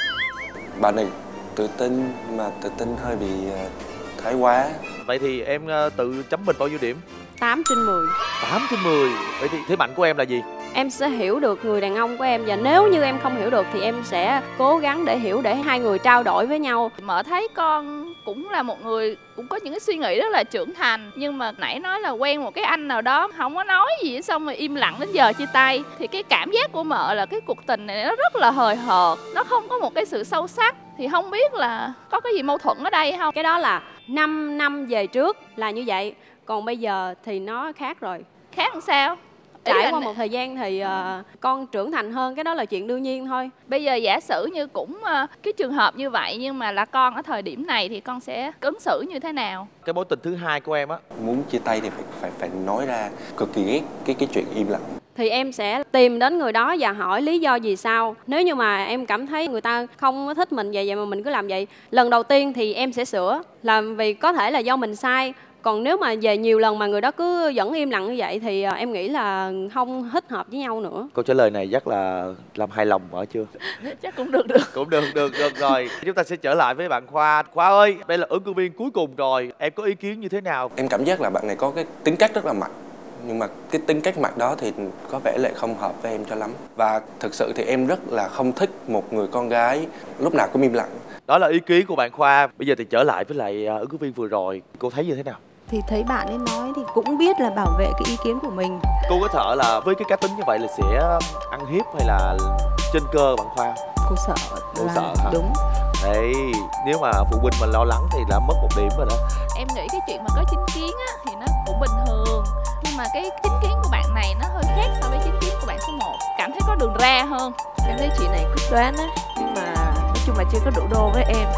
S2: Bạn này tự tin mà tự tin hơi bị uh, thái quá.
S1: Vậy thì em uh, tự chấm mình bao nhiêu điểm?
S9: Tám trên mười.
S1: Tám trên mười. Vậy thì thế mạnh của em là gì?
S9: Em sẽ hiểu được người đàn ông của em, và nếu như em không hiểu được thì em sẽ cố gắng để hiểu, để hai người trao đổi với nhau.
S4: Mợ thấy con cũng là một người cũng có những cái suy nghĩ rất là trưởng thành, nhưng mà nãy nói là quen một cái anh nào đó không có nói gì xong rồi im lặng đến giờ chia tay, thì cái cảm giác của mợ là cái cuộc tình này nó rất là hời hợt, nó không có một cái sự sâu sắc. Thì không biết là có cái gì mâu thuẫn ở đây không?
S9: Cái đó là năm năm về trước là như vậy, còn bây giờ thì nó khác rồi.
S4: Khác làm sao?
S9: Trải qua một thời gian thì uh, con trưởng thành hơn, cái đó là chuyện đương nhiên thôi.
S4: Bây giờ giả sử như cũng uh, cái trường hợp như vậy, nhưng mà là con ở thời điểm này thì con sẽ ứng xử như thế nào?
S1: Cái mối tình thứ hai của em á,
S2: Muốn chia tay thì phải phải phải nói ra, cực kỳ ghét cái cái chuyện im lặng.
S9: Thì em sẽ tìm đến người đó và hỏi lý do vì sao. Nếu như mà em cảm thấy người ta không thích mình vậy vậy mà mình cứ làm vậy, lần đầu tiên thì em sẽ sửa, làm vì có thể là do mình sai. Còn nếu mà về nhiều lần mà người đó cứ vẫn im lặng như vậy thì em nghĩ là không thích hợp với nhau nữa.
S1: câu trả lời này chắc là làm hài lòng mở chưa?
S4: Chắc cũng được được.
S1: Cũng được, được, được rồi. Chúng ta sẽ trở lại với bạn Khoa. Khoa ơi, đây là ứng cử viên cuối cùng rồi. Em có ý kiến như thế nào?
S2: Em cảm giác là bạn này có cái tính cách rất là mạnh, nhưng mà cái tính cách mạnh đó thì có vẻ lại không hợp với em cho lắm. Và thực sự thì em rất là không thích một người con gái lúc nào cũng im lặng.
S1: Đó là ý kiến của bạn Khoa. Bây giờ thì trở lại với lại ứng cử viên vừa rồi, cô thấy như thế nào?
S8: Thì thấy bạn ấy nói thì cũng biết là bảo vệ cái ý kiến của mình.
S1: Cô có sợ là với cái cá tính như vậy là sẽ ăn hiếp hay là trên cơ bạn Khoa?
S8: Cô sợ.
S1: Cô
S8: là
S1: sợ hả?
S8: Đúng.
S1: Đấy, nếu mà phụ huynh mà lo lắng thì đã mất một điểm rồi đó.
S4: Em nghĩ cái chuyện mà có chính kiến á thì nó cũng bình thường, nhưng mà cái chính kiến của bạn này nó hơi khác so với chính kiến của bạn số một. Cảm thấy có đường ra hơn.
S5: Em thấy chị này quyết đoán á, nhưng mà nói chung là chưa có đủ đô với em.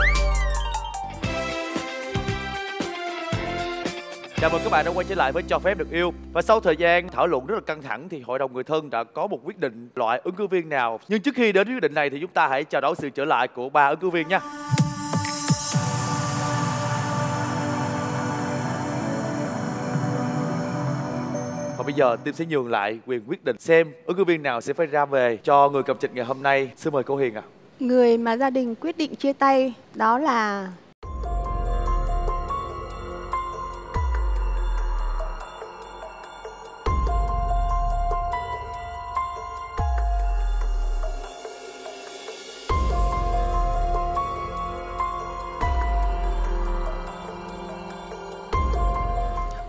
S1: Chào mừng các bạn đã quay trở lại với Cho Phép Được Yêu. Và sau thời gian thảo luận rất là căng thẳng thì Hội đồng Người Thân đã có một quyết định loại ứng cử viên nào. Nhưng trước khi đến quyết định này thì chúng ta hãy chào đón sự trở lại của ba ứng cử viên nha. Và bây giờ team sẽ nhường lại quyền quyết định xem ứng cử viên nào sẽ phải ra về cho người cầm trịch ngày hôm nay. Xin mời cô Hiền ạ. À.
S8: Người mà gia đình quyết định chia tay đó là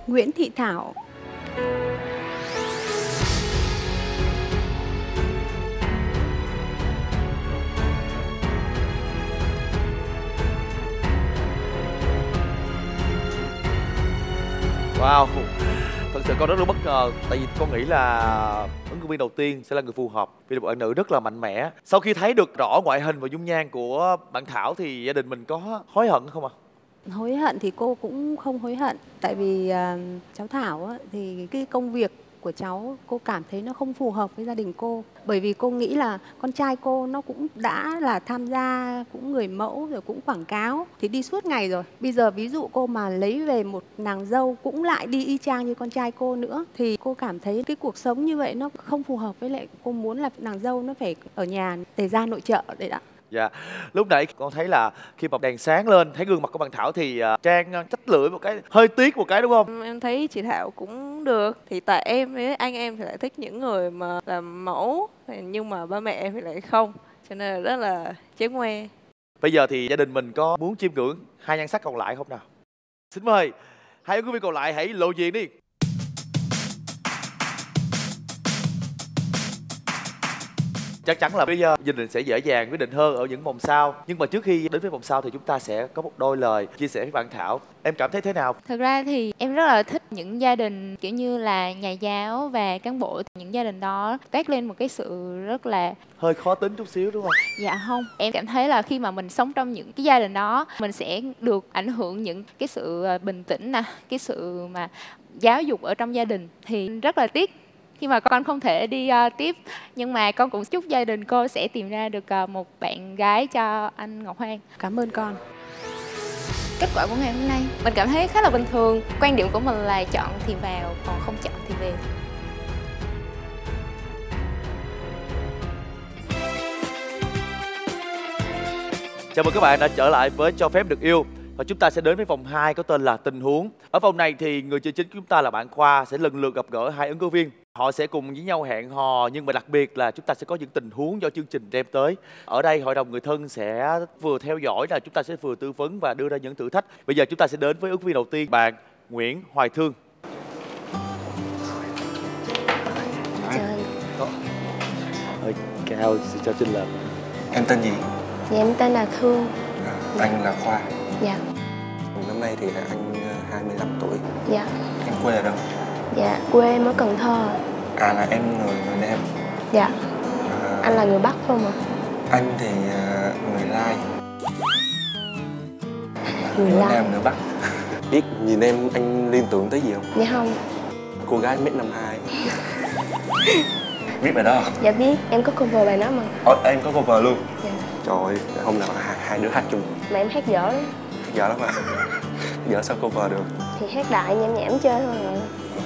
S8: Nguyễn Thị Thảo.
S1: Wow, thật sự con rất là bất ngờ. Tại vì con nghĩ là ứng cử viên đầu tiên sẽ là người phù hợp, vì là một bạn nữ rất là mạnh mẽ. Sau khi thấy được rõ ngoại hình và dung nhan của bạn Thảo thì gia đình mình có hối hận không ạ?
S8: Hối hận thì cô cũng không hối hận. Tại vì uh, cháu Thảo á, thì cái công việc của cháu cô cảm thấy nó không phù hợp với gia đình cô. Bởi vì cô nghĩ là con trai cô nó cũng đã là tham gia cũng người mẫu rồi cũng quảng cáo thì đi suốt ngày rồi. Bây giờ ví dụ cô mà lấy về một nàng dâu cũng lại đi y chang như con trai cô nữa thì cô cảm thấy cái cuộc sống như vậy nó không phù hợp với lại cô muốn là nàng dâu nó phải ở nhà để ra nội trợ đấy ạ.
S1: Dạ, lúc nãy con thấy là khi mà đèn sáng lên thấy gương mặt của bạn Thảo thì uh, Trang uh, chách lưỡi một cái, hơi tiếc một cái đúng không?
S5: Em thấy chị Thảo cũng được. Thì tại em với anh em thì lại thích những người mà làm mẫu, nhưng mà ba mẹ em thì lại không, cho nên là rất là chán ngoe.
S1: Bây giờ thì gia đình mình có muốn chiêm ngưỡng hai nhan sắc còn lại không nào? Xin mời hai ứng cử viên còn lại hãy lộ diện đi. Chắc chắn là bây giờ gia đình sẽ dễ dàng quyết định hơn ở những vòng sau. Nhưng mà trước khi đến với vòng sau thì chúng ta sẽ có một đôi lời chia sẻ với bạn Thảo. Em cảm thấy thế nào?
S6: Thật ra thì em rất là thích những gia đình kiểu như là nhà giáo và cán bộ. Những gia đình đó toát lên một cái sự rất là...
S1: hơi khó tính chút xíu đúng không?
S6: Dạ không. Em cảm thấy là khi mà mình sống trong những cái gia đình đó, mình sẽ được ảnh hưởng những cái sự bình tĩnh nè, cái sự mà giáo dục ở trong gia đình. Thì rất là tiếc khi mà con không thể đi uh, tiếp. Nhưng mà con cũng chúc gia đình cô sẽ tìm ra được uh, một bạn gái cho anh Ngọc Hoàng.
S8: Cảm ơn con.
S6: Kết quả của ngày hôm nay mình cảm thấy khá là bình thường. Quan điểm của mình là chọn thì vào, còn không chọn thì về.
S1: Chào mừng các bạn đã trở lại với Cho Phép Được Yêu. Và chúng ta sẽ đến với vòng hai có tên là tình huống. Ở vòng này thì người chơi chính của chúng ta là bạn Khoa sẽ lần lượt gặp gỡ hai ứng cử viên. Họ sẽ cùng với nhau hẹn hò, nhưng mà đặc biệt là chúng ta sẽ có những tình huống do chương trình đem tới. Ở đây hội đồng người thân sẽ vừa theo dõi, là chúng ta sẽ vừa tư vấn và đưa ra những thử thách. Bây giờ chúng ta sẽ đến với ứng cử viên đầu tiên, bạn Nguyễn Hoài Thương.
S7: Trời.
S1: Hơi cao, xin cho Trinh là.
S2: Em tên gì?
S7: Dạ em tên là Thương.
S2: À, anh là Khoa.
S7: Dạ.
S2: Năm nay thì anh hai mươi lăm tuổi.
S7: Dạ.
S2: Em quê ở đâu?
S7: Dạ, quê em ở Cần Thơ.
S2: À là em người người Nam.
S7: Dạ.
S2: À,
S7: Anh là người Bắc phải không ạ?
S2: anh thì uh, người Lai.
S7: Người
S2: Nửa
S7: Lai.
S2: Nam nửa Bắc. Biết nhìn em anh liên tưởng tới gì không?
S7: Dạ không.
S2: Cô gái mét năm hai. Biết bài đó không?
S7: Dạ biết, em có cover bài đó mà.
S2: Ồ, em có cover luôn.
S7: Dạ.
S2: Trời ơi, hôm nào hai, hai đứa hát chung.
S7: Mà em hát dở lắm.
S2: Giờ lắm mà. Giờ sao cover được?
S7: Thì hát đại nhảm nhảm chơi thôi rồi.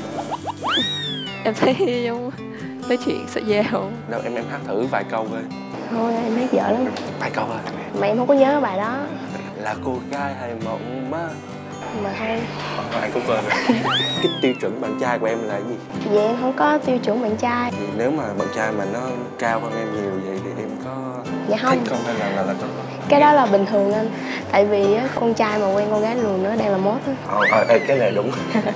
S5: Em thấy giống nói chuyện sợ dao.
S2: Đâu em em hát thử vài câu coi.
S7: Thôi em hát dở lắm.
S2: Vài câu thôi.
S7: Mà em không có nhớ bài đó.
S2: Là cô gái hay mộng mơ.
S7: Mà thôi.
S2: Ờ, anh cover được. Cái tiêu chuẩn bạn trai của em là cái gì?
S7: Vậy em không có tiêu chuẩn bạn trai.
S2: Thì nếu mà bạn trai mà nó cao hơn em nhiều vậy thì em có
S7: Dạ không.
S2: thích không hay là là, là có?
S7: Cái đó là bình thường anh. Tại vì á, con trai mà quen con gái lùn nữa đang là mốt á.
S2: Ờ, ờ, ờ, cái này đúng.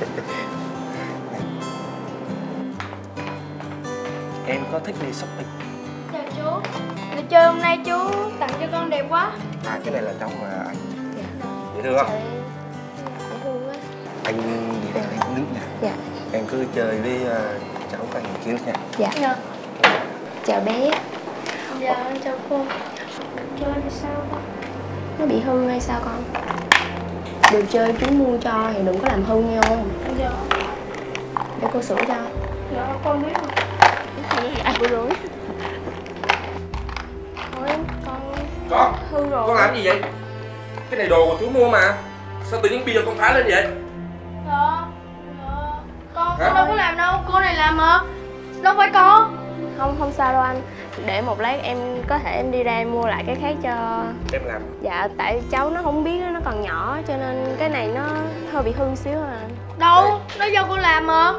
S2: Em có thích đi shopping?
S10: Chào chú. Người chơi hôm nay chú tặng cho con đẹp quá.
S2: À cái này là cháu mà anh.
S7: Dạ.
S2: Dễ thương không?
S7: Dễ thương quá.
S2: Anh đi ra lấy nước nha.
S7: Dạ.
S2: Em cứ chơi với uh, cháu của anh kia nha.
S7: Dạ.
S10: Dạ.
S7: Chào bé.
S10: Dạ chào cô. Chơi thì sao con?
S7: Nó bị hư hay sao con? Đồ chơi chú mua cho thì đừng có làm hư nha không?
S10: Dạ.
S7: Để cô sửa cho.
S10: Dạ con biết rồi.
S7: Ai bối rối. Thôi con
S2: Con,
S7: hư rồi.
S2: con làm gì vậy? Cái này đồ của chú mua mà. Sao tự nhiên bây giờ con phá lên vậy?
S10: Dạ. Dạ. Con,
S2: Hả?
S10: con đâu có làm đâu, cô này làm mà. Đâu phải con.
S7: Không, không sao đâu anh. Để một lát em có thể em đi ra em mua lại cái khác cho.
S2: Em làm.
S7: Dạ, tại cháu nó không biết nó còn nhỏ cho nên cái này nó hơi bị hư xíu à.
S10: Đâu, nó do cô làm mà.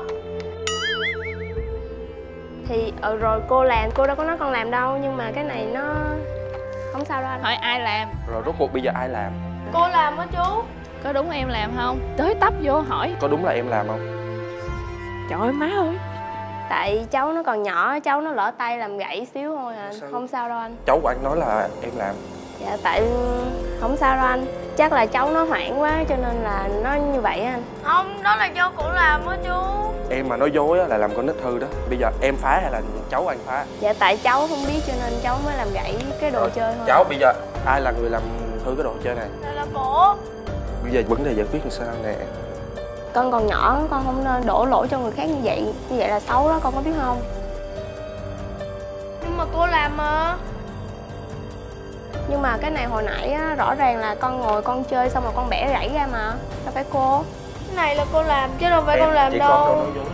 S7: Thì ừ, rồi cô làm, cô đâu có nói con làm đâu. Nhưng mà cái này nó không sao đâu anh.
S4: Hỏi ai làm?
S2: Rồi rốt cuộc bây giờ ai làm?
S10: Cô làm á chú.
S4: Có đúng em làm không? Tới tấp vô hỏi.
S2: Có đúng là em làm không?
S5: Trời ơi má ơi.
S7: Tại cháu nó còn nhỏ, cháu nó lỡ tay làm gãy xíu thôi à.
S2: Sao?
S7: Không sao đâu anh.
S2: Cháu của anh nói là em làm.
S7: Dạ tại không sao đâu anh. Chắc là cháu nó hoảng quá cho nên là nó như vậy anh. Không, đó là do cụ làm á chú.
S2: Em mà nói dối á là làm con nít hư đó. Bây giờ em phá hay là cháu anh phá?
S7: Dạ tại cháu không biết cho nên cháu mới làm gãy cái đồ
S2: Rồi,
S7: chơi thôi.
S2: cháu bây giờ ai là người làm hư cái đồ chơi này?
S7: Đây là cổ.
S2: Bây giờ vấn đề giải quyết làm sao nè?
S7: Con còn nhỏ, con không nên đổ lỗi cho người khác như vậy. Như vậy là xấu đó, con có biết không? Nhưng mà cô làm mà. Nhưng mà cái này hồi nãy á, rõ ràng là con ngồi con chơi xong rồi con bẻ gãy ra mà. Đâu phải cô. Cái này là cô làm chứ đâu phải
S2: Em
S7: con làm
S2: chỉ
S7: đâu.
S2: Con nói dối.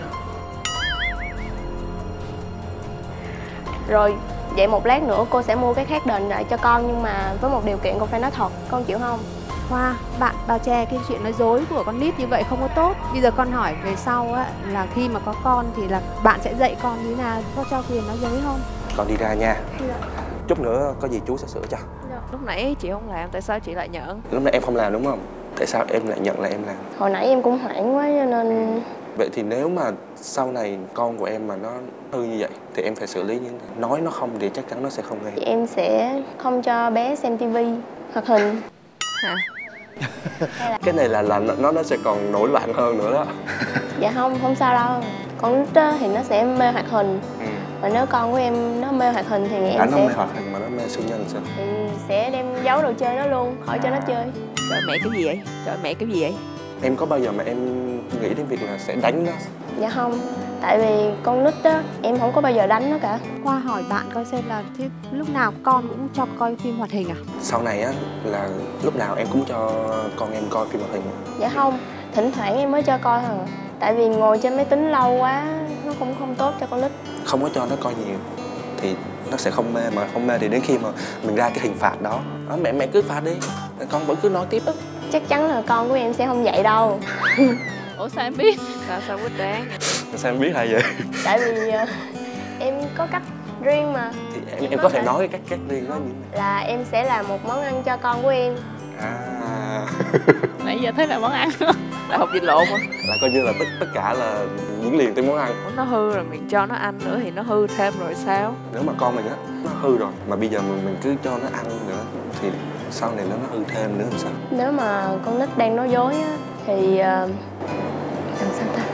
S7: Rồi, vậy một lát nữa cô sẽ mua cái khác đền lại cho con. Nhưng mà với một điều kiện con phải nói thật, con chịu không?
S8: Hoa, bạn bao che cái chuyện nói dối của con nít như vậy không có tốt. Bây giờ con hỏi về sau á, là khi mà có con thì là bạn sẽ dạy con như thế nào, có cho quyền nói dối không?
S2: Con đi ra nha.
S7: Dạ.
S2: Chút nữa có gì chú sẽ sửa cho.
S5: Lúc nãy chị không làm, tại sao chị lại nhận?
S2: Lúc nãy em không làm đúng không? Tại sao em lại nhận là em làm?
S7: Hồi nãy em cũng hoảng quá cho nên...
S2: Vậy thì nếu mà sau này con của em mà nó hư như vậy thì em phải xử lý như thế nào? Nói nó không thì chắc chắn nó sẽ không nghe.
S7: Em sẽ không cho bé xem tivi hoạt hình.
S5: Hả?
S7: Là...
S2: Cái này là là nó nó sẽ còn nổi loạn hơn nữa đó.
S7: Dạ không, không sao đâu. Con nít thì nó sẽ mê hoạt hình.
S2: Ừ.
S7: Và nếu con của em nó mê hoạt hình thì em
S2: à, nó
S7: sẽ...
S2: mê hoạt hình mà nó mê siêu nhân sao?
S7: Thì sẽ đem giấu đồ chơi nó luôn, khỏi cho nó chơi.
S5: Trời mẹ cái gì vậy? Trời mẹ cái gì vậy?
S2: Em có bao giờ mà em nghĩ đến việc là sẽ đánh nó?
S7: Dạ không, tại vì con nít á, em không có bao giờ đánh nó cả.
S8: Hoa hỏi bạn coi xem là thế lúc nào con cũng cho coi phim hoạt hình à?
S2: Sau này á là lúc nào em cũng cho con em coi phim hoạt hình.
S7: Dạ không, thỉnh thoảng em mới cho coi thôi. Tại vì ngồi trên máy tính lâu quá, nó cũng không tốt cho con nít.
S2: Không có cho nó coi nhiều thì nó sẽ không mê, mà không mê thì đến khi mà mình ra cái hình phạt đó, đó mẹ mẹ cứ phạt đi, con vẫn cứ nói tiếp đó.
S7: Chắc chắn là con của em sẽ không vậy đâu.
S4: Ủa sao em biết?
S5: Sao sao quyết đoán?
S2: Sao em biết hay vậy?
S7: Tại vì uh, em có cách riêng mà.
S2: Thì em, em, em có thể nói cái cách cách riêng đó như thế
S7: là em sẽ làm một món ăn cho con của em.
S2: À.
S4: Nãy giờ thấy là món ăn
S5: Là hột vịt lộn á.
S2: Là coi như là tất tất cả là diễn liền tới món ăn.
S5: Nó hư rồi mình cho nó ăn nữa thì nó hư thêm rồi sao?
S2: Nếu mà con mình á nó hư rồi mà bây giờ mình, mình cứ cho nó ăn nữa thì sau này nó nó hư thêm nữa thì sao?
S7: Nếu mà con nít đang nói dối á thì uh, làm sao ta?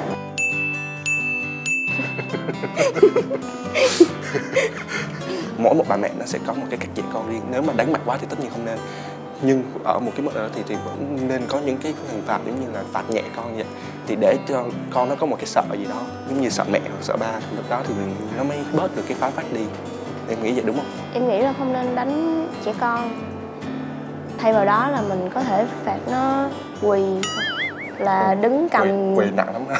S2: Mỗi một bà mẹ nó sẽ có một cái cách dạy con riêng. Nếu mà đánh mạnh quá thì tất nhiên không nên, nhưng ở một cái mức đó thì thì vẫn nên có những cái hình phạt giống như là phạt nhẹ con vậy, thì để cho con nó có một cái sợ gì đó, giống như sợ mẹ hoặc sợ ba, lúc đó thì nó mới bớt được cái phá phách đi. Em nghĩ vậy đúng không?
S7: Em nghĩ là không nên đánh trẻ con. Thay vào đó là mình có thể phạt nó quỳ, là đứng cầm.
S2: Quỳ, quỳ nặng lắm ha.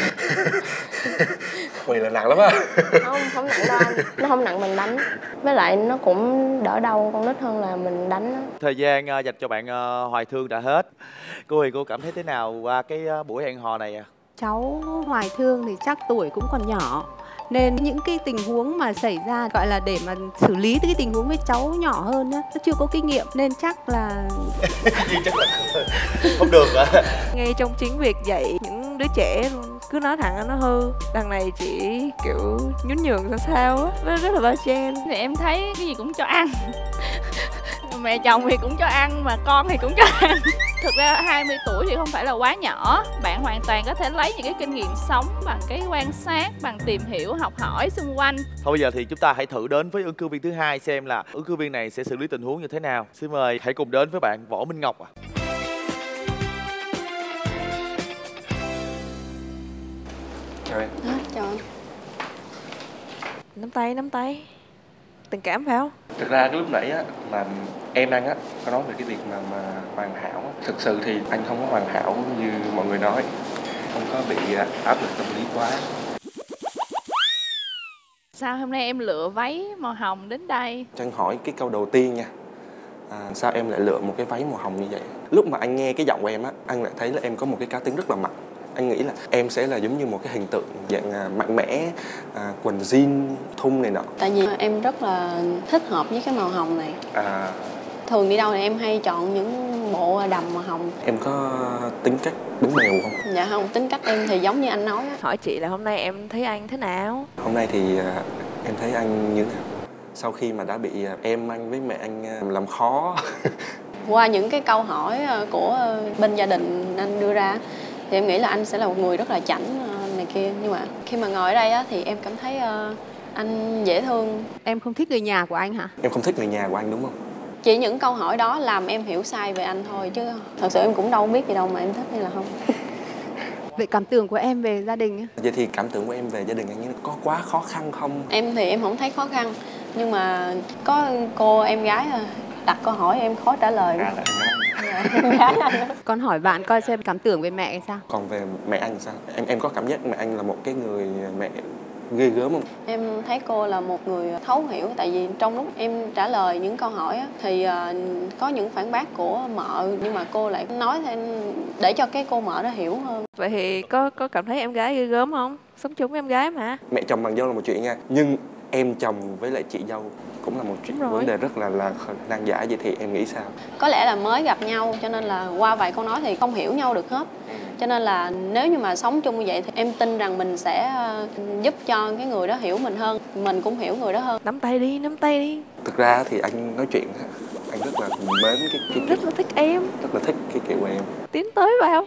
S2: Quỳ là nặng lắm á.
S7: Không, không nặng đâu anh. Nó không nặng mình đánh. Với lại nó cũng đỡ đau con nít hơn là mình đánh nó.
S1: Thời gian uh, dành cho bạn uh, Hoài Thương đã hết. Cô thì cô cảm thấy thế nào qua cái uh, buổi hẹn hò này à?
S8: Cháu Hoài Thương thì chắc tuổi cũng còn nhỏ, nên những cái tình huống mà xảy ra gọi là để mà xử lý cái tình huống với cháu nhỏ hơn nhá, nó chưa có kinh nghiệm nên chắc là
S1: chắc là không được à.
S5: Ngay trong chính việc dạy những đứa trẻ luôn, cứ nói thẳng là nó hư, đằng này chỉ kiểu nhún nhường sao sao á, nó rất là bao che.
S4: Thì em thấy cái gì cũng cho ăn. Mẹ chồng thì cũng cho ăn mà con thì cũng cho ăn. Thực ra hai mươi tuổi thì không phải là quá nhỏ. Bạn hoàn toàn có thể lấy những cái kinh nghiệm sống bằng cái quan sát, bằng tìm hiểu, học hỏi xung quanh.
S1: Thôi bây giờ thì chúng ta hãy thử đến với ứng cử viên thứ hai xem là ứng cử viên này sẽ xử lý tình huống như thế nào. Xin mời hãy cùng đến với bạn Võ Minh Ngọc ạ. À.
S2: Chào em.
S7: À, chào anh.
S5: Nắm tay, nắm tay. Tình cảm phải không?
S2: Thực ra cái lúc nãy á mà em đang á có nói về cái việc mà mà hoàn hảo á. Thực sự thì anh không có hoàn hảo như mọi người nói, không có bị áp lực tâm lý quá.
S4: Sao hôm nay em lựa váy màu hồng đến đây?
S2: Cho anh hỏi cái câu đầu tiên nha, à, sao em lại lựa một cái váy màu hồng như vậy? Lúc mà anh nghe cái giọng của em á, anh lại thấy là em có một cái cá tính rất là mạnh. Anh nghĩ là em sẽ là giống như một cái hình tượng dạng à, mạnh mẽ, à, quần jean, thun này nọ.
S11: Tại vì em rất là thích hợp với cái màu hồng này.
S2: À...
S11: Thường đi đâu thì em hay chọn những
S9: bộ đầm màu hồng.
S2: Em có tính cách đứng bèo không?
S9: Dạ không, tính cách em thì giống như anh nói á.
S5: Hỏi chị là hôm nay em thấy anh thế nào?
S2: Hôm nay thì em thấy anh như thế nào? Sau khi mà đã bị em anh với mẹ anh làm khó.
S9: Qua những cái câu hỏi của bên gia đình anh đưa ra thì em nghĩ là anh sẽ là một người rất là chảnh này kia. Nhưng mà khi mà ngồi ở đây á, thì em cảm thấy anh dễ thương.
S8: Em không thích người nhà của anh hả?
S2: Em không thích người nhà của anh đúng không?
S9: Chỉ những câu hỏi đó làm em hiểu sai về anh thôi, chứ thật sự em cũng đâu biết gì đâu mà em thích hay là không.
S8: Vậy cảm tưởng của em về gia đình?
S2: Vậy thì cảm tưởng của em về gia đình anh có quá khó khăn không?
S9: Em thì em không thấy khó khăn, nhưng mà có cô em gái đặt câu hỏi em khó trả lời.
S2: À, là
S9: em gái anh.
S8: Con hỏi bạn coi xem cảm tưởng về mẹ sao?
S2: Còn về mẹ anh sao? Em em có cảm giác mẹ anh là một cái người mẹ ghê gớm không?
S9: Em thấy cô là một người thấu hiểu, tại vì trong lúc em trả lời những câu hỏi á, thì uh, có những phản bác của mợ, nhưng mà cô lại nói thêm để cho cái cô mợ đó hiểu hơn.
S5: Vậy thì có có cảm thấy em gái ghê gớm không? Sống chung với em gái mà.
S2: Mẹ chồng bằng dâu là một chuyện nha, nhưng em chồng với lại chị dâu cũng là một chuyện vấn đề rất là là nan giải. Vậy thì em nghĩ sao?
S9: Có lẽ là mới gặp nhau cho nên là qua vài câu nói thì không hiểu nhau được hết. Cho nên là nếu như mà sống chung như vậy thì em tin rằng mình sẽ giúp cho cái người đó hiểu mình hơn, mình cũng hiểu người đó hơn.
S5: Nắm tay đi, nắm tay đi.
S2: Thực ra thì anh nói chuyện anh rất là mến cái, cái
S5: rất là thích em,
S2: rất là thích cái kiểu của em.
S5: Tiến tới vào.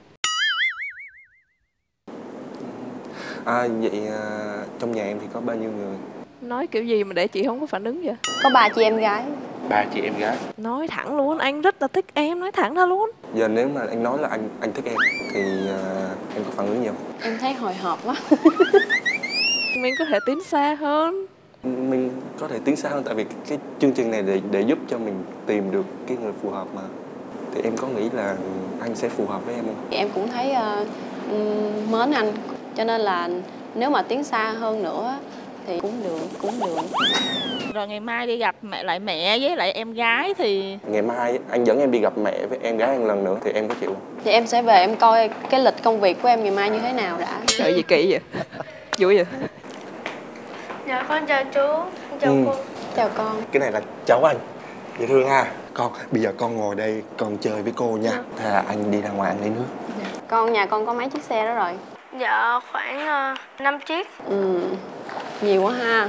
S2: À, vậy à, trong nhà em thì có bao nhiêu người?
S5: Nói kiểu gì mà để chị không có phản ứng vậy?
S9: Có ba chị em gái.
S2: Ba chị em gái.
S5: Nói thẳng luôn, anh rất là thích em, nói thẳng ra luôn.
S2: Giờ nếu mà anh nói là anh anh thích em thì uh, em có phản ứng gì không?
S9: Em thấy hồi hộp quá.
S5: Mình có thể tiến xa hơn.
S2: Mình có thể tiến xa hơn tại vì cái chương trình này để để giúp cho mình tìm được cái người phù hợp mà. Thì em có nghĩ là anh sẽ phù hợp với em không?
S9: Em cũng thấy uh, mến anh, cho nên là nếu mà tiến xa hơn nữa thì cũng được, cũng được.
S4: Rồi ngày mai đi gặp mẹ lại mẹ với lại em gái thì...
S2: Ngày mai anh dẫn em đi gặp mẹ với em gái anh lần nữa thì em có chịu không?
S9: Thì em sẽ về em coi cái lịch công việc của em ngày mai như thế nào đã.
S5: Trời gì kỳ vậy? Vui vậy?
S10: Dạ con chào chú, chào
S2: ừ.
S10: cô.
S9: Chào con.
S2: Cái này là cháu anh. Dễ thương ha. Con, bây giờ con ngồi đây con chơi với cô nha. Ừ. Thế là anh đi ra ngoài anh lấy nước.
S9: Dạ. Con nhà con có mấy chiếc xe đó rồi?
S10: Dạ khoảng uh, năm chiếc.
S9: Ừ, nhiều quá ha.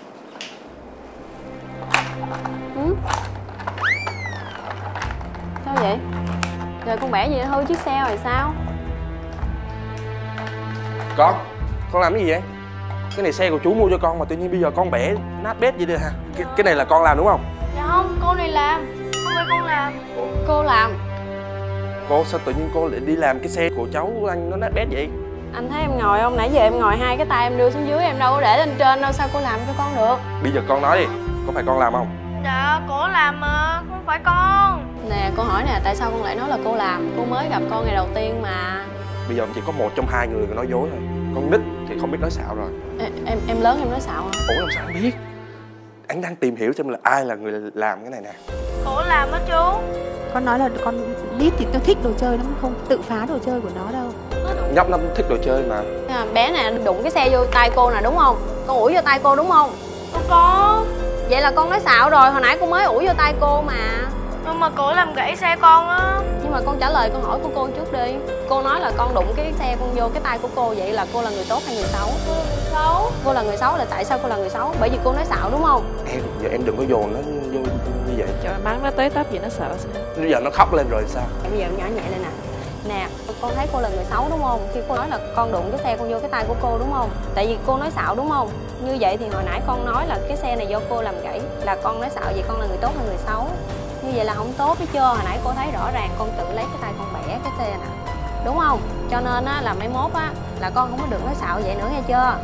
S9: Ừ? Sao vậy? Rồi con bẻ gì hư chiếc xe rồi sao?
S2: Con, con làm cái gì vậy? Cái này xe của chú mua cho con mà tự nhiên bây giờ con bẻ nát bét vậy đi hả? Cái, cái này là con làm đúng không?
S10: Dạ không, cô này làm. Không phải con làm.
S9: Cô làm.
S2: Cô sao tự nhiên cô lại đi làm cái xe của cháu anh nó nát bét vậy?
S9: Anh thấy em ngồi không? Nãy giờ em ngồi hai cái tay em đưa xuống dưới, em đâu có để lên trên đâu, sao cô làm cho con được?
S2: Bây giờ con nói đi, có phải con làm không?
S10: Dạ, cổ làm mà, không phải con.
S9: Nè, cô hỏi nè, tại sao con lại nói là cô làm? Cô mới gặp con ngày đầu tiên mà.
S2: Bây giờ chỉ có một trong hai người nói dối thôi. Con nít thì không biết nói xạo rồi.
S9: Ê, em em lớn em nói xạo hả?
S2: Ủa làm sao anh biết? Anh đang tìm hiểu xem là ai là người làm cái này nè.
S10: Cổ làm đó chú.
S8: Con nói là con biết thì nó thích đồ chơi, nó không tự phá đồ chơi của nó đâu.
S2: Nhóc nó thích đồ chơi mà.
S9: À, bé nè đụng cái xe vô tay cô nè đúng không? Con ủi vô tay cô đúng không?
S10: Cô có.
S9: Vậy là con nói xạo rồi, hồi nãy cô mới ủi vô tay cô mà.
S10: Nhưng mà cổ làm gãy xe con á.
S9: Nhưng mà con trả lời câu hỏi của cô trước đi. Cô nói là con đụng cái xe con vô cái tay của cô, vậy là cô là người tốt hay người xấu?
S10: Cô là người xấu.
S9: Cô là người xấu là tại sao cô là người xấu? Bởi vì cô nói xạo đúng không?
S2: Em, giờ em đừng có dồn nó vô như vậy.
S5: Trời mắng nó tới tấp vậy nó sợ sao?
S2: Bây giờ nó khóc lên rồi sao?
S9: Bây giờ em nhỏ nhẹ lên nè. Nè, con thấy cô là người xấu đúng không? Khi cô nói là con đụng cái xe con vô cái tay của cô đúng không? Tại vì cô nói xạo đúng không? Như vậy thì hồi nãy con nói là cái xe này do cô làm gãy, là con nói xạo, vậy con là người tốt hay người xấu? Như vậy là không tốt biết chưa? Hồi nãy cô thấy rõ ràng con tự lấy cái tay con bẻ cái xe nè, đúng không? Cho nên á là mai mốt á là con không có được nói xạo vậy nữa nghe chưa?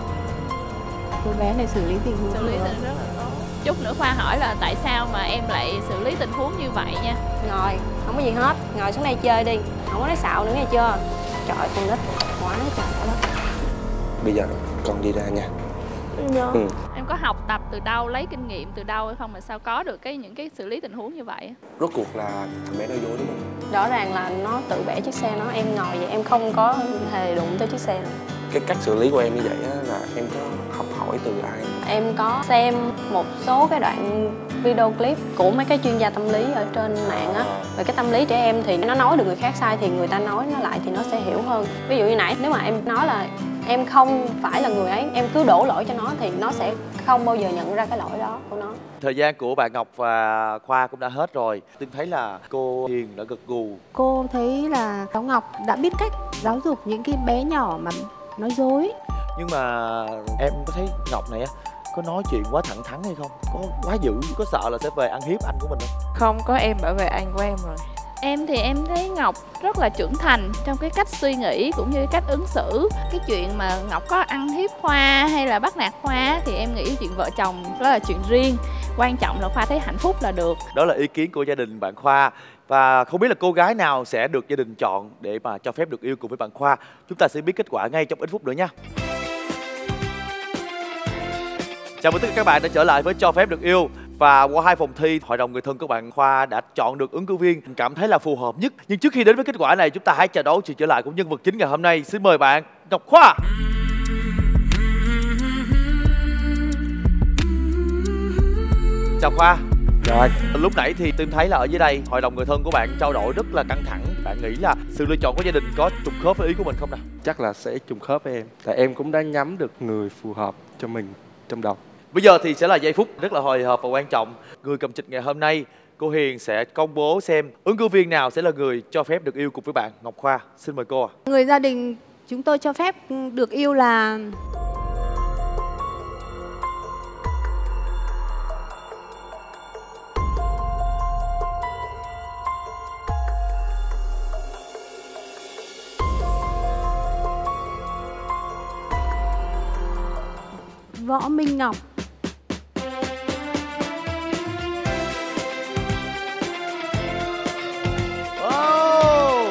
S8: Cô bé này xử lý tình huống
S4: xử lý tình rất là tốt. Chút nữa Khoa hỏi là tại sao mà em lại xử lý tình huống như vậy nha.
S9: Ngồi, không có gì hết, ngồi xuống đây chơi đi, không có nói xạo nữa nghe chưa? Trời con nít quá trời đất.
S2: Bây giờ con đi ra nha.
S10: Dạ.
S2: Ừ.
S4: Em có học tập từ đâu, lấy kinh nghiệm từ đâu hay không mà sao có được cái những cái xử lý tình huống như vậy?
S2: Rốt cuộc là thằng bé nói dối đúng không?
S9: Rõ ràng là nó tự bẻ chiếc xe nó, em ngồi vậy em không có hề đụng tới chiếc xe này.
S2: Cái cách xử lý của em như vậy á, là em có học hỏi từ ai?
S9: Em có xem một số cái đoạn video clip của mấy cái chuyên gia tâm lý ở trên mạng á. Về cái tâm lý trẻ em thì nó nói được người khác sai thì người ta nói nó lại thì nó sẽ hiểu hơn. Ví dụ như nãy nếu mà em nói là em không phải là người ấy, em cứ đổ lỗi cho nó thì nó sẽ không bao giờ nhận ra cái lỗi đó của nó.
S1: Thời gian của bạn Ngọc và Khoa cũng đã hết rồi. Tôi thấy là cô Hiền đã gật gù.
S8: Cô thấy là cháu Ngọc đã biết cách giáo dục những cái bé nhỏ mà nói dối.
S1: Nhưng mà em có thấy Ngọc này á có nói chuyện quá thẳng thắn hay không? Có quá dữ, có sợ là sẽ về ăn hiếp anh của mình không?
S5: Không có, em bảo vệ anh của em rồi.
S4: Em thì em thấy Ngọc rất là trưởng thành trong cái cách suy nghĩ cũng như cái cách ứng xử. Cái chuyện mà Ngọc có ăn hiếp Khoa hay là bắt nạt Khoa thì em nghĩ chuyện vợ chồng đó là chuyện riêng. Quan trọng là Khoa thấy hạnh phúc là được.
S1: Đó là ý kiến của gia đình bạn Khoa. Và không biết là cô gái nào sẽ được gia đình chọn để mà cho phép được yêu cùng với bạn Khoa. Chúng ta sẽ biết kết quả ngay trong ít phút nữa nha. Chào mừng tất cả các bạn đã trở lại với Cho Phép Được Yêu. Và qua hai phòng thi, hội đồng người thân của bạn Khoa đã chọn được ứng cử viên mình cảm thấy là phù hợp nhất. Nhưng trước khi đến với kết quả này, chúng ta hãy chào đón sự trở lại của nhân vật chính ngày hôm nay. Xin mời bạn Ngọc Khoa. Chào Khoa.
S2: Rồi.
S1: Lúc nãy thì tôi thấy là ở dưới đây hội đồng người thân của bạn trao đổi rất là căng thẳng. Bạn nghĩ là sự lựa chọn của gia đình có trùng khớp với ý của mình không nào?
S2: Chắc là sẽ trùng khớp với em. Tại em cũng đã nhắm được người phù hợp cho mình trong đầu.
S1: Bây giờ thì sẽ là giây phút rất là hồi hộp và quan trọng. Người cầm trịch ngày hôm nay, cô Hiền sẽ công bố xem ứng cử viên nào sẽ là người cho phép được yêu cùng với bạn Ngọc Khoa. Xin mời cô ạ. À.
S8: Người gia đình chúng tôi cho phép được yêu là Võ Minh Ngọc.
S1: Wow.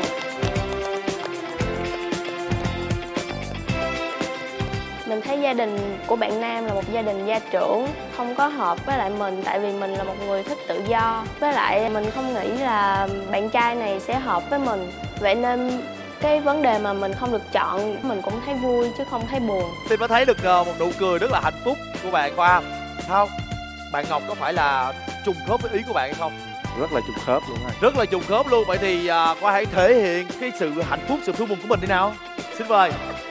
S7: Mình thấy gia đình của bạn Nam là một gia đình gia trưởng, không có hợp với lại mình tại vì mình là một người thích tự do. Với lại mình không nghĩ là bạn trai này sẽ hợp với mình. Vậy nên cái vấn đề mà mình không được chọn mình cũng thấy vui chứ không thấy buồn.
S1: Tôi có thấy được một nụ cười rất là hạnh phúc của bạn Khoa. Sao? Bạn Ngọc có phải là trùng khớp với ý của bạn hay không?
S2: Rất là trùng khớp luôn.
S1: Rất là trùng khớp luôn. Vậy thì uh, Khoa hãy thể hiện cái sự hạnh phúc, sự vui mừng của mình đi nào. Xin mời.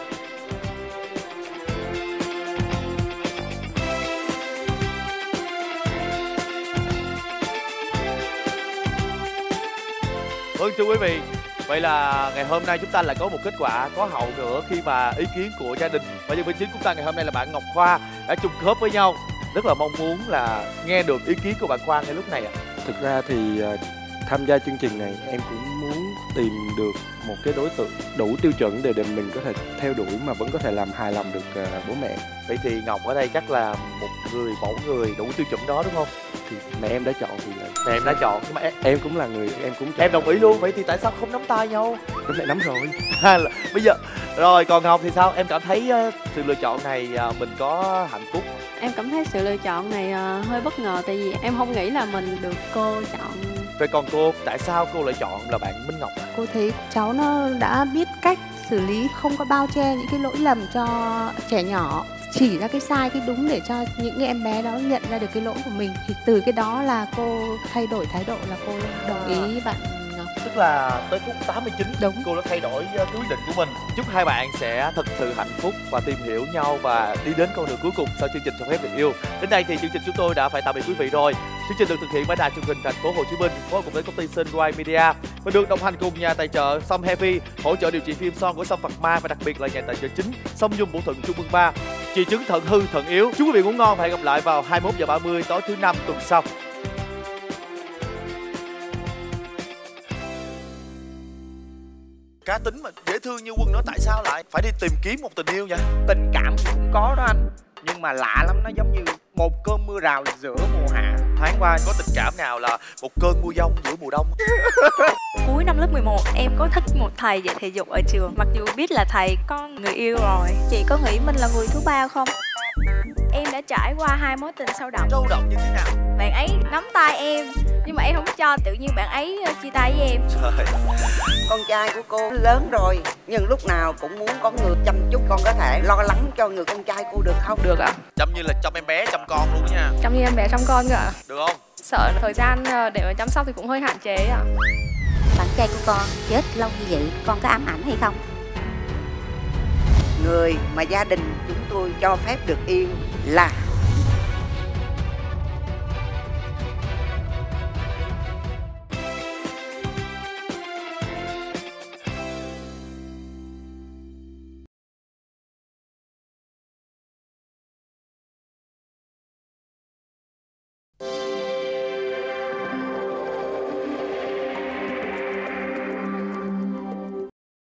S1: Vâng thưa quý vị, vậy là ngày hôm nay chúng ta lại có một kết quả có hậu nữa khi mà ý kiến của gia đình và nhân viên chính của chúng ta ngày hôm nay là bạn Ngọc Khoa đã trùng khớp với nhau. Rất là mong muốn là nghe được ý kiến của bạn Khoa ngay lúc này ạ.
S2: Thực ra thì uh, tham gia chương trình này em cũng muốn tìm được một cái đối tượng đủ tiêu chuẩn để, để mình có thể theo đuổi mà vẫn có thể làm hài lòng được uh, bố mẹ.
S1: Vậy thì Ngọc ở đây chắc là một người mẫu người đủ tiêu chuẩn đó đúng không?
S2: Thì mẹ em đã chọn thì là...
S1: Mẹ em đã chọn nhưng mà em,
S2: em cũng là người em cũng chọn.
S1: Em đồng ý luôn. Vậy thì tại sao không nắm tay nhau?
S2: Lúc này nắm rồi.
S1: Bây giờ rồi còn Ngọc thì sao? Em cảm thấy uh, sự lựa chọn này uh, mình có hạnh phúc?
S9: Em cảm thấy sự lựa chọn này uh, hơi bất ngờ tại vì em không nghĩ là mình được cô chọn.
S1: Vậy còn cô, tại sao cô lại chọn là bạn Minh Ngọc?
S8: Cô thấy cháu nó đã biết cách xử lý, không có bao che những cái lỗi lầm cho trẻ nhỏ, chỉ ra cái sai cái đúng để cho những cái em bé đó nhận ra được cái lỗi của mình. Thì từ cái đó là cô thay đổi thái độ, là cô đồng ý bạn Ngọc.
S1: Tức là tới phút tám mươi chín
S8: đúng,
S1: cô đã thay đổi cái quyết định của mình. Chúc hai bạn sẽ thật sự hạnh phúc và tìm hiểu nhau và đi đến con đường cuối cùng sau chương trình Cho Phép Được Yêu. Đến đây thì chương trình chúng tôi đã phải tạm biệt quý vị rồi. Chương trình được thực hiện bởi Đài Truyền hình Thành phố Hồ Chí Minh phối hợp cùng với công ty Sunrise Media và được đồng hành cùng nhà tài trợ Song Heavy, hỗ trợ điều trị phim son của Song Phạc Ma và đặc biệt là nhà tài trợ chính Song Nhung Bổ Thận Trung ương ba, trị chứng thận hư thận yếu. Chúc quý vị ngủ ngon và hẹn gặp lại vào hai mươi mốt giờ ba mươi tối thứ năm tuần sau. Cá tính mà dễ thương như Quân nói tại sao lại phải đi tìm kiếm một tình yêu vậy?
S11: Tình cảm cũng có đó anh, nhưng mà lạ lắm, nó giống như một cơn mưa rào giữa mùa hạ. Thoáng qua
S1: có tình cảm nào là một cơn mưa giông giữa mùa đông?
S12: Cuối năm lớp mười một em có thích một thầy dạy thể dục ở trường, mặc dù biết là thầy có người yêu rồi. Chị có nghĩ mình là người thứ ba không? Em đã trải qua hai mối tình sâu đậm.
S1: Sâu đậm như thế nào?
S12: Bạn ấy nắm tay em nhưng mà em không cho, tự nhiên bạn ấy chia tay với em.
S1: Trời.
S13: Con trai của cô lớn rồi nhưng lúc nào cũng muốn có người chăm chút, con có thể lo lắng cho người con trai cô được không?
S12: Được ạ.
S1: Chăm như là chăm em bé chăm con luôn nha.
S12: Chăm như em bé chăm con cơ ạ.
S1: Được không?
S14: Sợ thời gian để mà chăm sóc thì cũng hơi hạn chế ạ.
S15: Bạn trai của con chết lâu như vậy, con có ám ảnh hay không?
S13: Người mà gia đình chúng tôi cho phép được yêu là